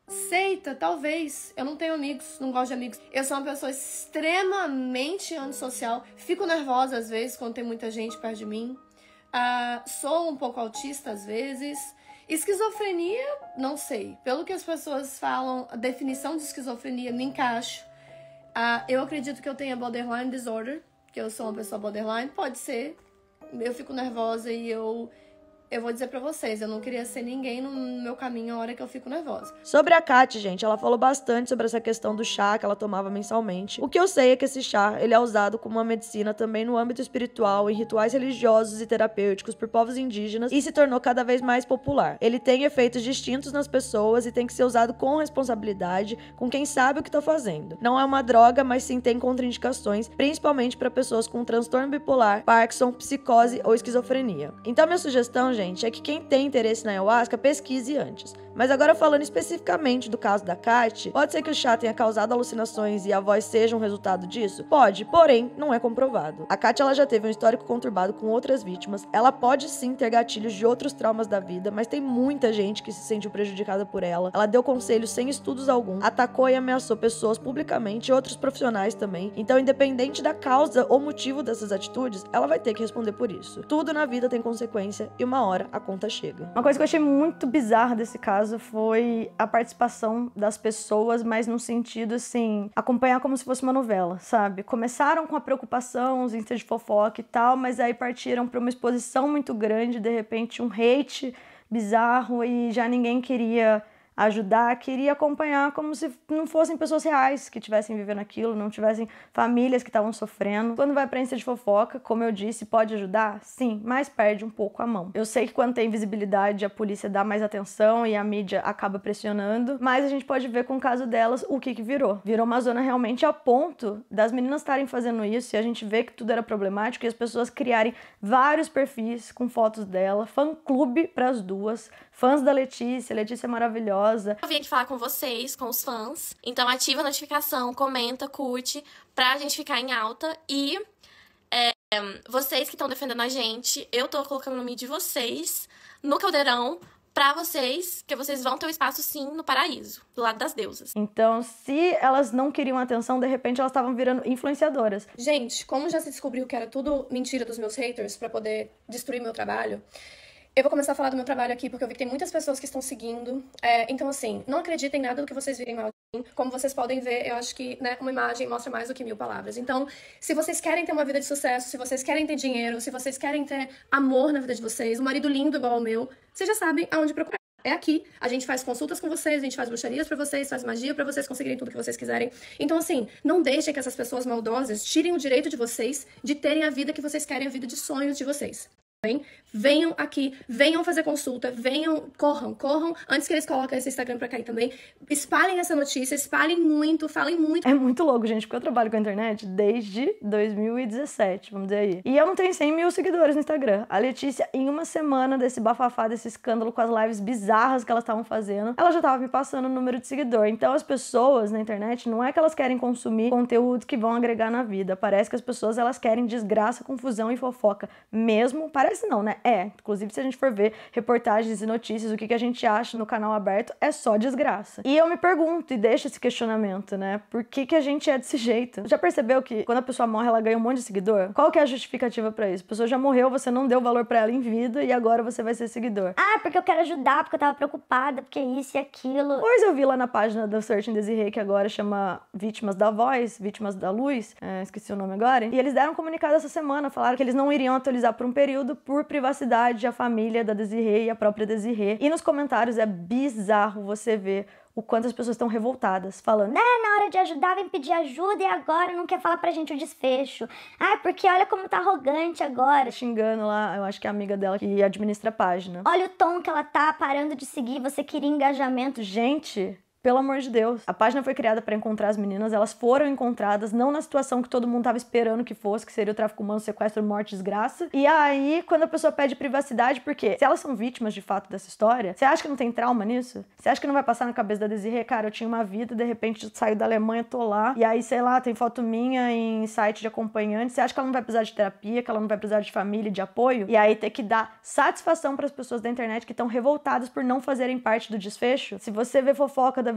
Seita, talvez. Eu não tenho amigos, não gosto de amigos. Eu sou uma pessoa extremamente antissocial. Fico nervosa às vezes quando tem muita gente perto de mim. Sou um pouco autista às vezes. Esquizofrenia, não sei. Pelo que as pessoas falam, a definição de esquizofrenia me encaixa. Eu acredito que eu tenha borderline disorder, que eu sou uma pessoa borderline. Pode ser. Eu fico nervosa e eu vou dizer pra vocês, eu não queria ser ninguém no meu caminho a hora que eu fico nervosa. Sobre a Kat, gente, ela falou bastante sobre essa questão do chá que ela tomava mensalmente. O que eu sei é que esse chá, ele é usado como uma medicina também no âmbito espiritual, em rituais religiosos e terapêuticos por povos indígenas e se tornou cada vez mais popular. Ele tem efeitos distintos nas pessoas e tem que ser usado com responsabilidade, com quem sabe o que tá fazendo. Não é uma droga, mas sim tem contraindicações, principalmente para pessoas com transtorno bipolar, Parkinson, psicose ou esquizofrenia. Então minha sugestão, gente, é que quem tem interesse na ayahuasca pesquise antes. Mas agora falando especificamente do caso da Kat, pode ser que o chá tenha causado alucinações e a voz seja um resultado disso? Pode, porém, não é comprovado. A Kat, ela já teve um histórico conturbado com outras vítimas, ela pode sim ter gatilhos de outros traumas da vida, mas tem muita gente que se sentiu prejudicada por ela. Ela deu conselhos sem estudos algum, atacou e ameaçou pessoas publicamente e outros profissionais também. Então, independente da causa ou motivo dessas atitudes, ela vai ter que responder por isso. Tudo na vida tem consequência e uma hora a conta chega. Uma coisa que eu achei muito bizarra desse caso foi a participação das pessoas, mas no sentido, assim, acompanhar como se fosse uma novela, sabe? Começaram com a preocupação, os instas de fofoca e tal, mas aí partiram para uma exposição muito grande, de repente um hate bizarro e já ninguém queria ajudar, queria acompanhar como se não fossem pessoas reais que estivessem vivendo aquilo, não tivessem famílias que estavam sofrendo. Quando vai pra Insta de fofoca, como eu disse, pode ajudar? Sim, mas perde um pouco a mão. Eu sei que quando tem visibilidade, a polícia dá mais atenção e a mídia acaba pressionando, mas a gente pode ver com o caso delas o que virou. Virou uma zona realmente a ponto das meninas estarem fazendo isso e a gente vê que tudo era problemático e as pessoas criarem vários perfis com fotos dela, fã-clube pras duas, fãs da Letícia é maravilhosa. Eu vim aqui falar com vocês, com os fãs. Então ativa a notificação, comenta, curte, pra gente ficar em alta. E vocês que estão defendendo a gente, eu tô colocando o nome de vocês no caldeirão pra vocês, que vocês vão ter um espaço sim no paraíso, do lado das deusas. Então, se elas não queriam atenção, de repente elas estavam virando influenciadoras. Gente, como já se descobriu que era tudo mentira dos meus haters pra poder destruir meu trabalho, eu vou começar a falar do meu trabalho aqui, porque eu vi que tem muitas pessoas que estão seguindo. Então, assim, não acreditem em nada do que vocês virem mal. Como vocês podem ver, eu acho que uma imagem mostra mais do que 1000 palavras. Então, se vocês querem ter uma vida de sucesso, se vocês querem ter dinheiro, se vocês querem ter amor na vida de vocês, um marido lindo igual ao meu, vocês já sabem aonde procurar. É aqui. A gente faz consultas com vocês, a gente faz bruxarias pra vocês, faz magia pra vocês conseguirem tudo que vocês quiserem. Então, assim, não deixem que essas pessoas maldosas tirem o direito de vocês de terem a vida que vocês querem, a vida de sonhos de vocês. Venham aqui, venham fazer consulta, corram, antes que eles coloquem esse Instagram pra cair também. Espalhem essa notícia, espalhem muito, falem muito. É muito louco, gente, porque eu trabalho com a internet desde 2017, vamos dizer aí. E eu não tenho 100 mil seguidores no Instagram. A Letícia, em uma semana desse bafafá, desse escândalo com as lives bizarras que elas estavam fazendo, ela já tava me passando o número de seguidor. Então as pessoas na internet, não é que elas querem consumir conteúdo que vão agregar na vida. Parece que as pessoas, elas querem desgraça, confusão e fofoca. Mesmo, parece não, né? Inclusive se a gente for ver reportagens e notícias, o que a gente acha no canal aberto é só desgraça. E eu me pergunto e deixo esse questionamento, né? Por que a gente é desse jeito? Já percebeu que quando a pessoa morre, ela ganha um monte de seguidor? Qual que é a justificativa pra isso? A pessoa já morreu, você não deu valor pra ela em vida e agora você vai ser seguidor. Porque eu quero ajudar, porque eu tava preocupada, porque isso e aquilo. Pois eu vi lá na página do Searching Desiree, que agora chama Vítimas da Voz, Vítimas da Luz, esqueci o nome agora, e eles deram um comunicado essa semana, falaram que eles não iriam atualizar por um período por privacidade a família da Desiree e a própria Desiree. E nos comentários é bizarro você ver o quanto as pessoas estão revoltadas, falando na hora de ajudar vem pedir ajuda e agora não quer falar pra gente o desfecho. Porque olha como tá arrogante agora. Xingando lá, eu acho que é a amiga dela que administra a página. Olha o tom que ela tá parando de seguir, você queria engajamento. Gente, pelo amor de Deus. A página foi criada para encontrar as meninas, elas foram encontradas, não na situação que todo mundo tava esperando que fosse, que seria o tráfico humano, sequestro, morte, desgraça. E aí, quando a pessoa pede privacidade, porque se elas são vítimas de fato dessa história, você acha que não tem trauma nisso? Você acha que não vai passar na cabeça da Desiree? Cara, eu tinha uma vida, de repente saio da Alemanha, tô lá, e aí, sei lá, tem foto minha em site de acompanhante. Você acha que ela não vai precisar de terapia, que ela não vai precisar de família, de apoio? E aí ter que dar satisfação para as pessoas da internet que estão revoltadas por não fazerem parte do desfecho? Se você vê fofoca da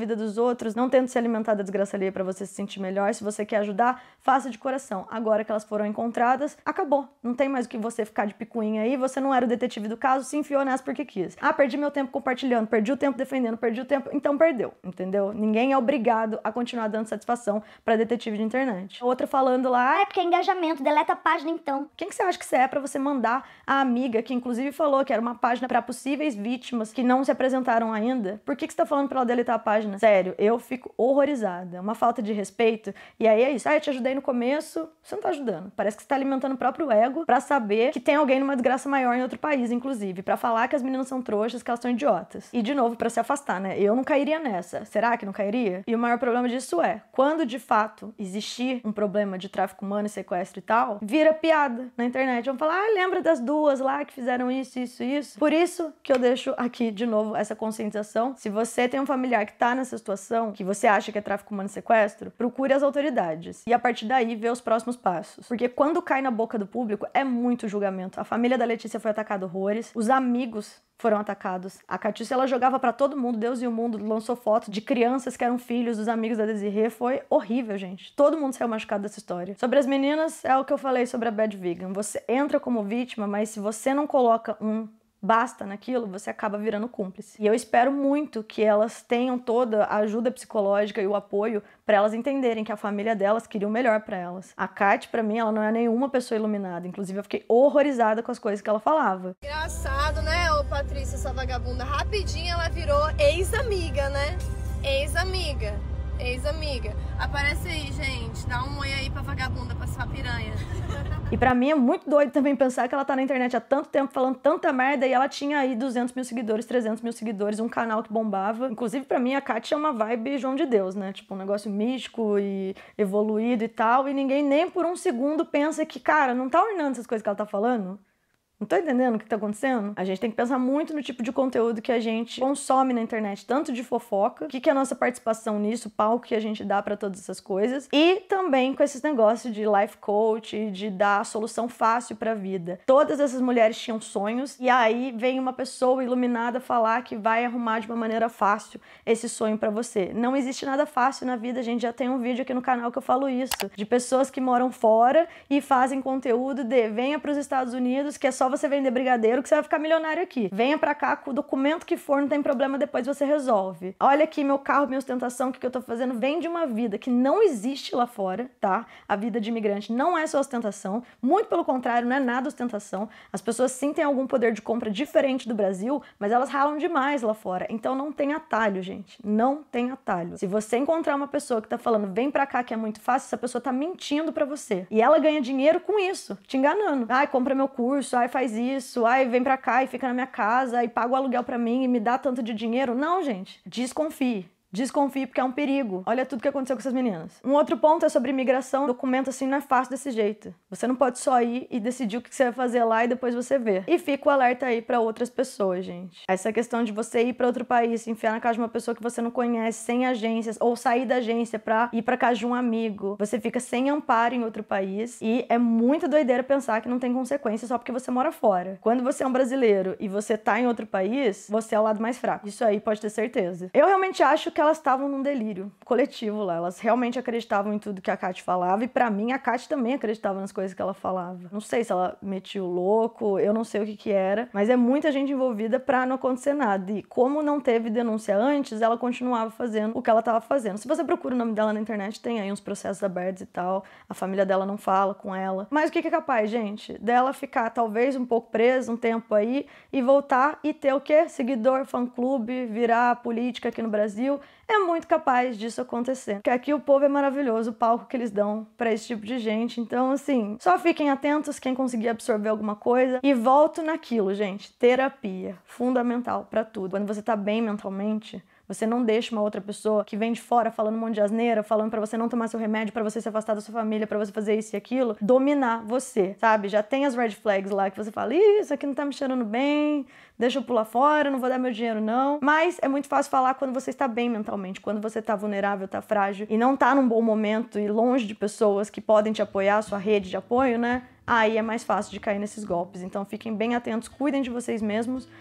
vida dos outros, não tente se alimentar da desgraça alheia pra você se sentir melhor. Se você quer ajudar, faça de coração. Agora que elas foram encontradas, acabou. Não tem mais o que você ficar de picuinha aí, você não era o detetive do caso, se enfiou nessa porque quis. Ah, perdi meu tempo compartilhando, perdi o tempo defendendo, perdi o tempo, então perdeu, entendeu? Ninguém é obrigado a continuar dando satisfação pra detetive de internet. Outra falando lá, é porque é engajamento, deleta a página então. Quem que você acha que você é pra você mandar a amiga, que inclusive falou que era uma página pra possíveis vítimas que não se apresentaram ainda? Por que você tá falando pra ela deletar a página? Sério, eu fico horrorizada. Uma falta de respeito. E aí é isso. Ah, eu te ajudei no começo. Você não tá ajudando. Parece que você tá alimentando o próprio ego pra saber que tem alguém numa desgraça maior em outro país, inclusive. Pra falar que as meninas são trouxas, que elas são idiotas. E, de novo, pra se afastar, né? Eu não cairia nessa. Será que não cairia? E o maior problema disso é, quando de fato existir um problema de tráfico humano e sequestro e tal, vira piada na internet. Vão falar, ah, lembra das duas lá que fizeram isso, isso, isso? Por isso que eu deixo aqui, de novo, essa conscientização. Se você tem um familiar que tá nessa situação, que você acha que é tráfico humano e sequestro, procure as autoridades. E a partir daí, vê os próximos passos. Porque quando cai na boca do público, é muito julgamento. A família da Letícia foi atacada horrores, os amigos foram atacados. A Catiúcia, ela jogava pra todo mundo, Deus e o mundo, lançou foto de crianças que eram filhos dos amigos da Desirê. Foi horrível, gente. Todo mundo saiu machucado dessa história. Sobre as meninas, é o que eu falei sobre a Bad Vegan. Você entra como vítima, mas se você não coloca um basta naquilo, você acaba virando cúmplice. E eu espero muito que elas tenham toda a ajuda psicológica e o apoio para elas entenderem que a família delas queria o melhor para elas. A Kat, para mim, ela não é nenhuma pessoa iluminada. Inclusive, eu fiquei horrorizada com as coisas que ela falava. Engraçado, né, ô Patrícia, essa vagabunda? Rapidinho ela virou ex-amiga, né? Ex-amiga. Ex-amiga. Aparece aí, gente. Dá um oi aí pra vagabunda, pra sua piranha. E pra mim é muito doido também pensar que ela tá na internet há tanto tempo falando tanta merda e ela tinha aí 200 mil seguidores, 300 mil seguidores, um canal que bombava. Inclusive, pra mim, a Kátia é uma vibe João de Deus, né? Tipo, um negócio místico e evoluído e tal. E ninguém nem por um segundo pensa que, cara, não tá ornando essas coisas que ela tá falando? Não tô entendendo o que tá acontecendo? A gente tem que pensar muito no tipo de conteúdo que a gente consome na internet, tanto de fofoca, o que é a nossa participação nisso, o palco que a gente dá pra todas essas coisas, e também com esses negócios de life coach, de dar a solução fácil pra vida. Todas essas mulheres tinham sonhos, e aí vem uma pessoa iluminada falar que vai arrumar de uma maneira fácil esse sonho pra você. Não existe nada fácil na vida, a gente já tem um vídeo aqui no canal que eu falo isso, de pessoas que moram fora e fazem conteúdo de venha pros Estados Unidos, que é só você vender brigadeiro que você vai ficar milionário aqui. Venha pra cá com o documento que for, não tem problema, depois você resolve. Olha aqui meu carro, minha ostentação, o que eu tô fazendo. Vem de uma vida que não existe lá fora, tá? A vida de imigrante não é só ostentação, muito pelo contrário, não é nada ostentação. As pessoas sim têm algum poder de compra diferente do Brasil, mas elas ralam demais lá fora. Então não tem atalho, gente. Não tem atalho. Se você encontrar uma pessoa que tá falando vem pra cá que é muito fácil, essa pessoa tá mentindo pra você. E ela ganha dinheiro com isso, te enganando. Ai, compra meu curso, ai, faz isso, ai, vem pra cá e fica na minha casa e paga o aluguel pra mim e me dá tanto de dinheiro. Não, gente. Desconfie. Desconfie porque é um perigo. Olha tudo que aconteceu com essas meninas. Um outro ponto é sobre imigração. Documento assim não é fácil desse jeito. Você não pode só ir e decidir o que você vai fazer lá e depois você vê. E fica o alerta aí pra outras pessoas, gente. Essa questão de você ir pra outro país, se enfiar na casa de uma pessoa que você não conhece, sem agências, ou sair da agência pra ir pra casa de um amigo. Você fica sem amparo em outro país e é muito doideira pensar que não tem consequência só porque você mora fora. Quando você é um brasileiro e você tá em outro país, você é o lado mais fraco. Isso aí pode ter certeza. Eu realmente acho que elas estavam num delírio coletivo lá. Elas realmente acreditavam em tudo que a Kat falava e pra mim a Kat também acreditava nas coisas que ela falava. Não sei se ela metia o louco, eu não sei o que era, mas é muita gente envolvida pra não acontecer nada. E como não teve denúncia antes, ela continuava fazendo o que ela tava fazendo. Se você procura o nome dela na internet, tem aí uns processos abertos e tal. A família dela não fala com ela. Mas o que é capaz, gente? Dela ficar talvez um pouco presa um tempo aí e voltar e ter o quê? Seguidor, fã-clube, virar política aqui no Brasil. É muito capaz disso acontecer. Porque aqui o povo é maravilhoso, o palco que eles dão pra esse tipo de gente. Então, assim, só fiquem atentos quem conseguir absorver alguma coisa. E volto naquilo, gente. Terapia. Fundamental pra tudo. Quando você tá bem mentalmente, você não deixa uma outra pessoa que vem de fora falando um monte de asneira, falando pra você não tomar seu remédio, pra você se afastar da sua família, pra você fazer isso e aquilo, dominar você, sabe? Já tem as red flags lá que você fala, isso aqui não tá me cheirando bem, deixa eu pular fora, não vou dar meu dinheiro não. Mas é muito fácil falar quando você está bem mentalmente, quando você tá vulnerável, tá frágil e não tá num bom momento e longe de pessoas que podem te apoiar, a sua rede de apoio, né? Aí é mais fácil de cair nesses golpes. Então fiquem bem atentos, cuidem de vocês mesmos.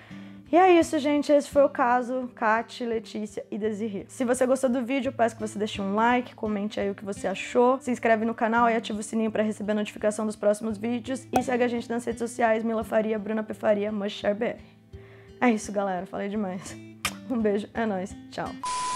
E é isso, gente. Esse foi o caso Kat, Letícia e Desirê. Se você gostou do vídeo, eu peço que você deixe um like, comente aí o que você achou, se inscreve no canal e ativa o sininho para receber a notificação dos próximos vídeos e segue a gente nas redes sociais, Mila Faria, Bruna P. Faria, MustShareBR. É isso, galera. Falei demais. Um beijo. É nóis. Tchau.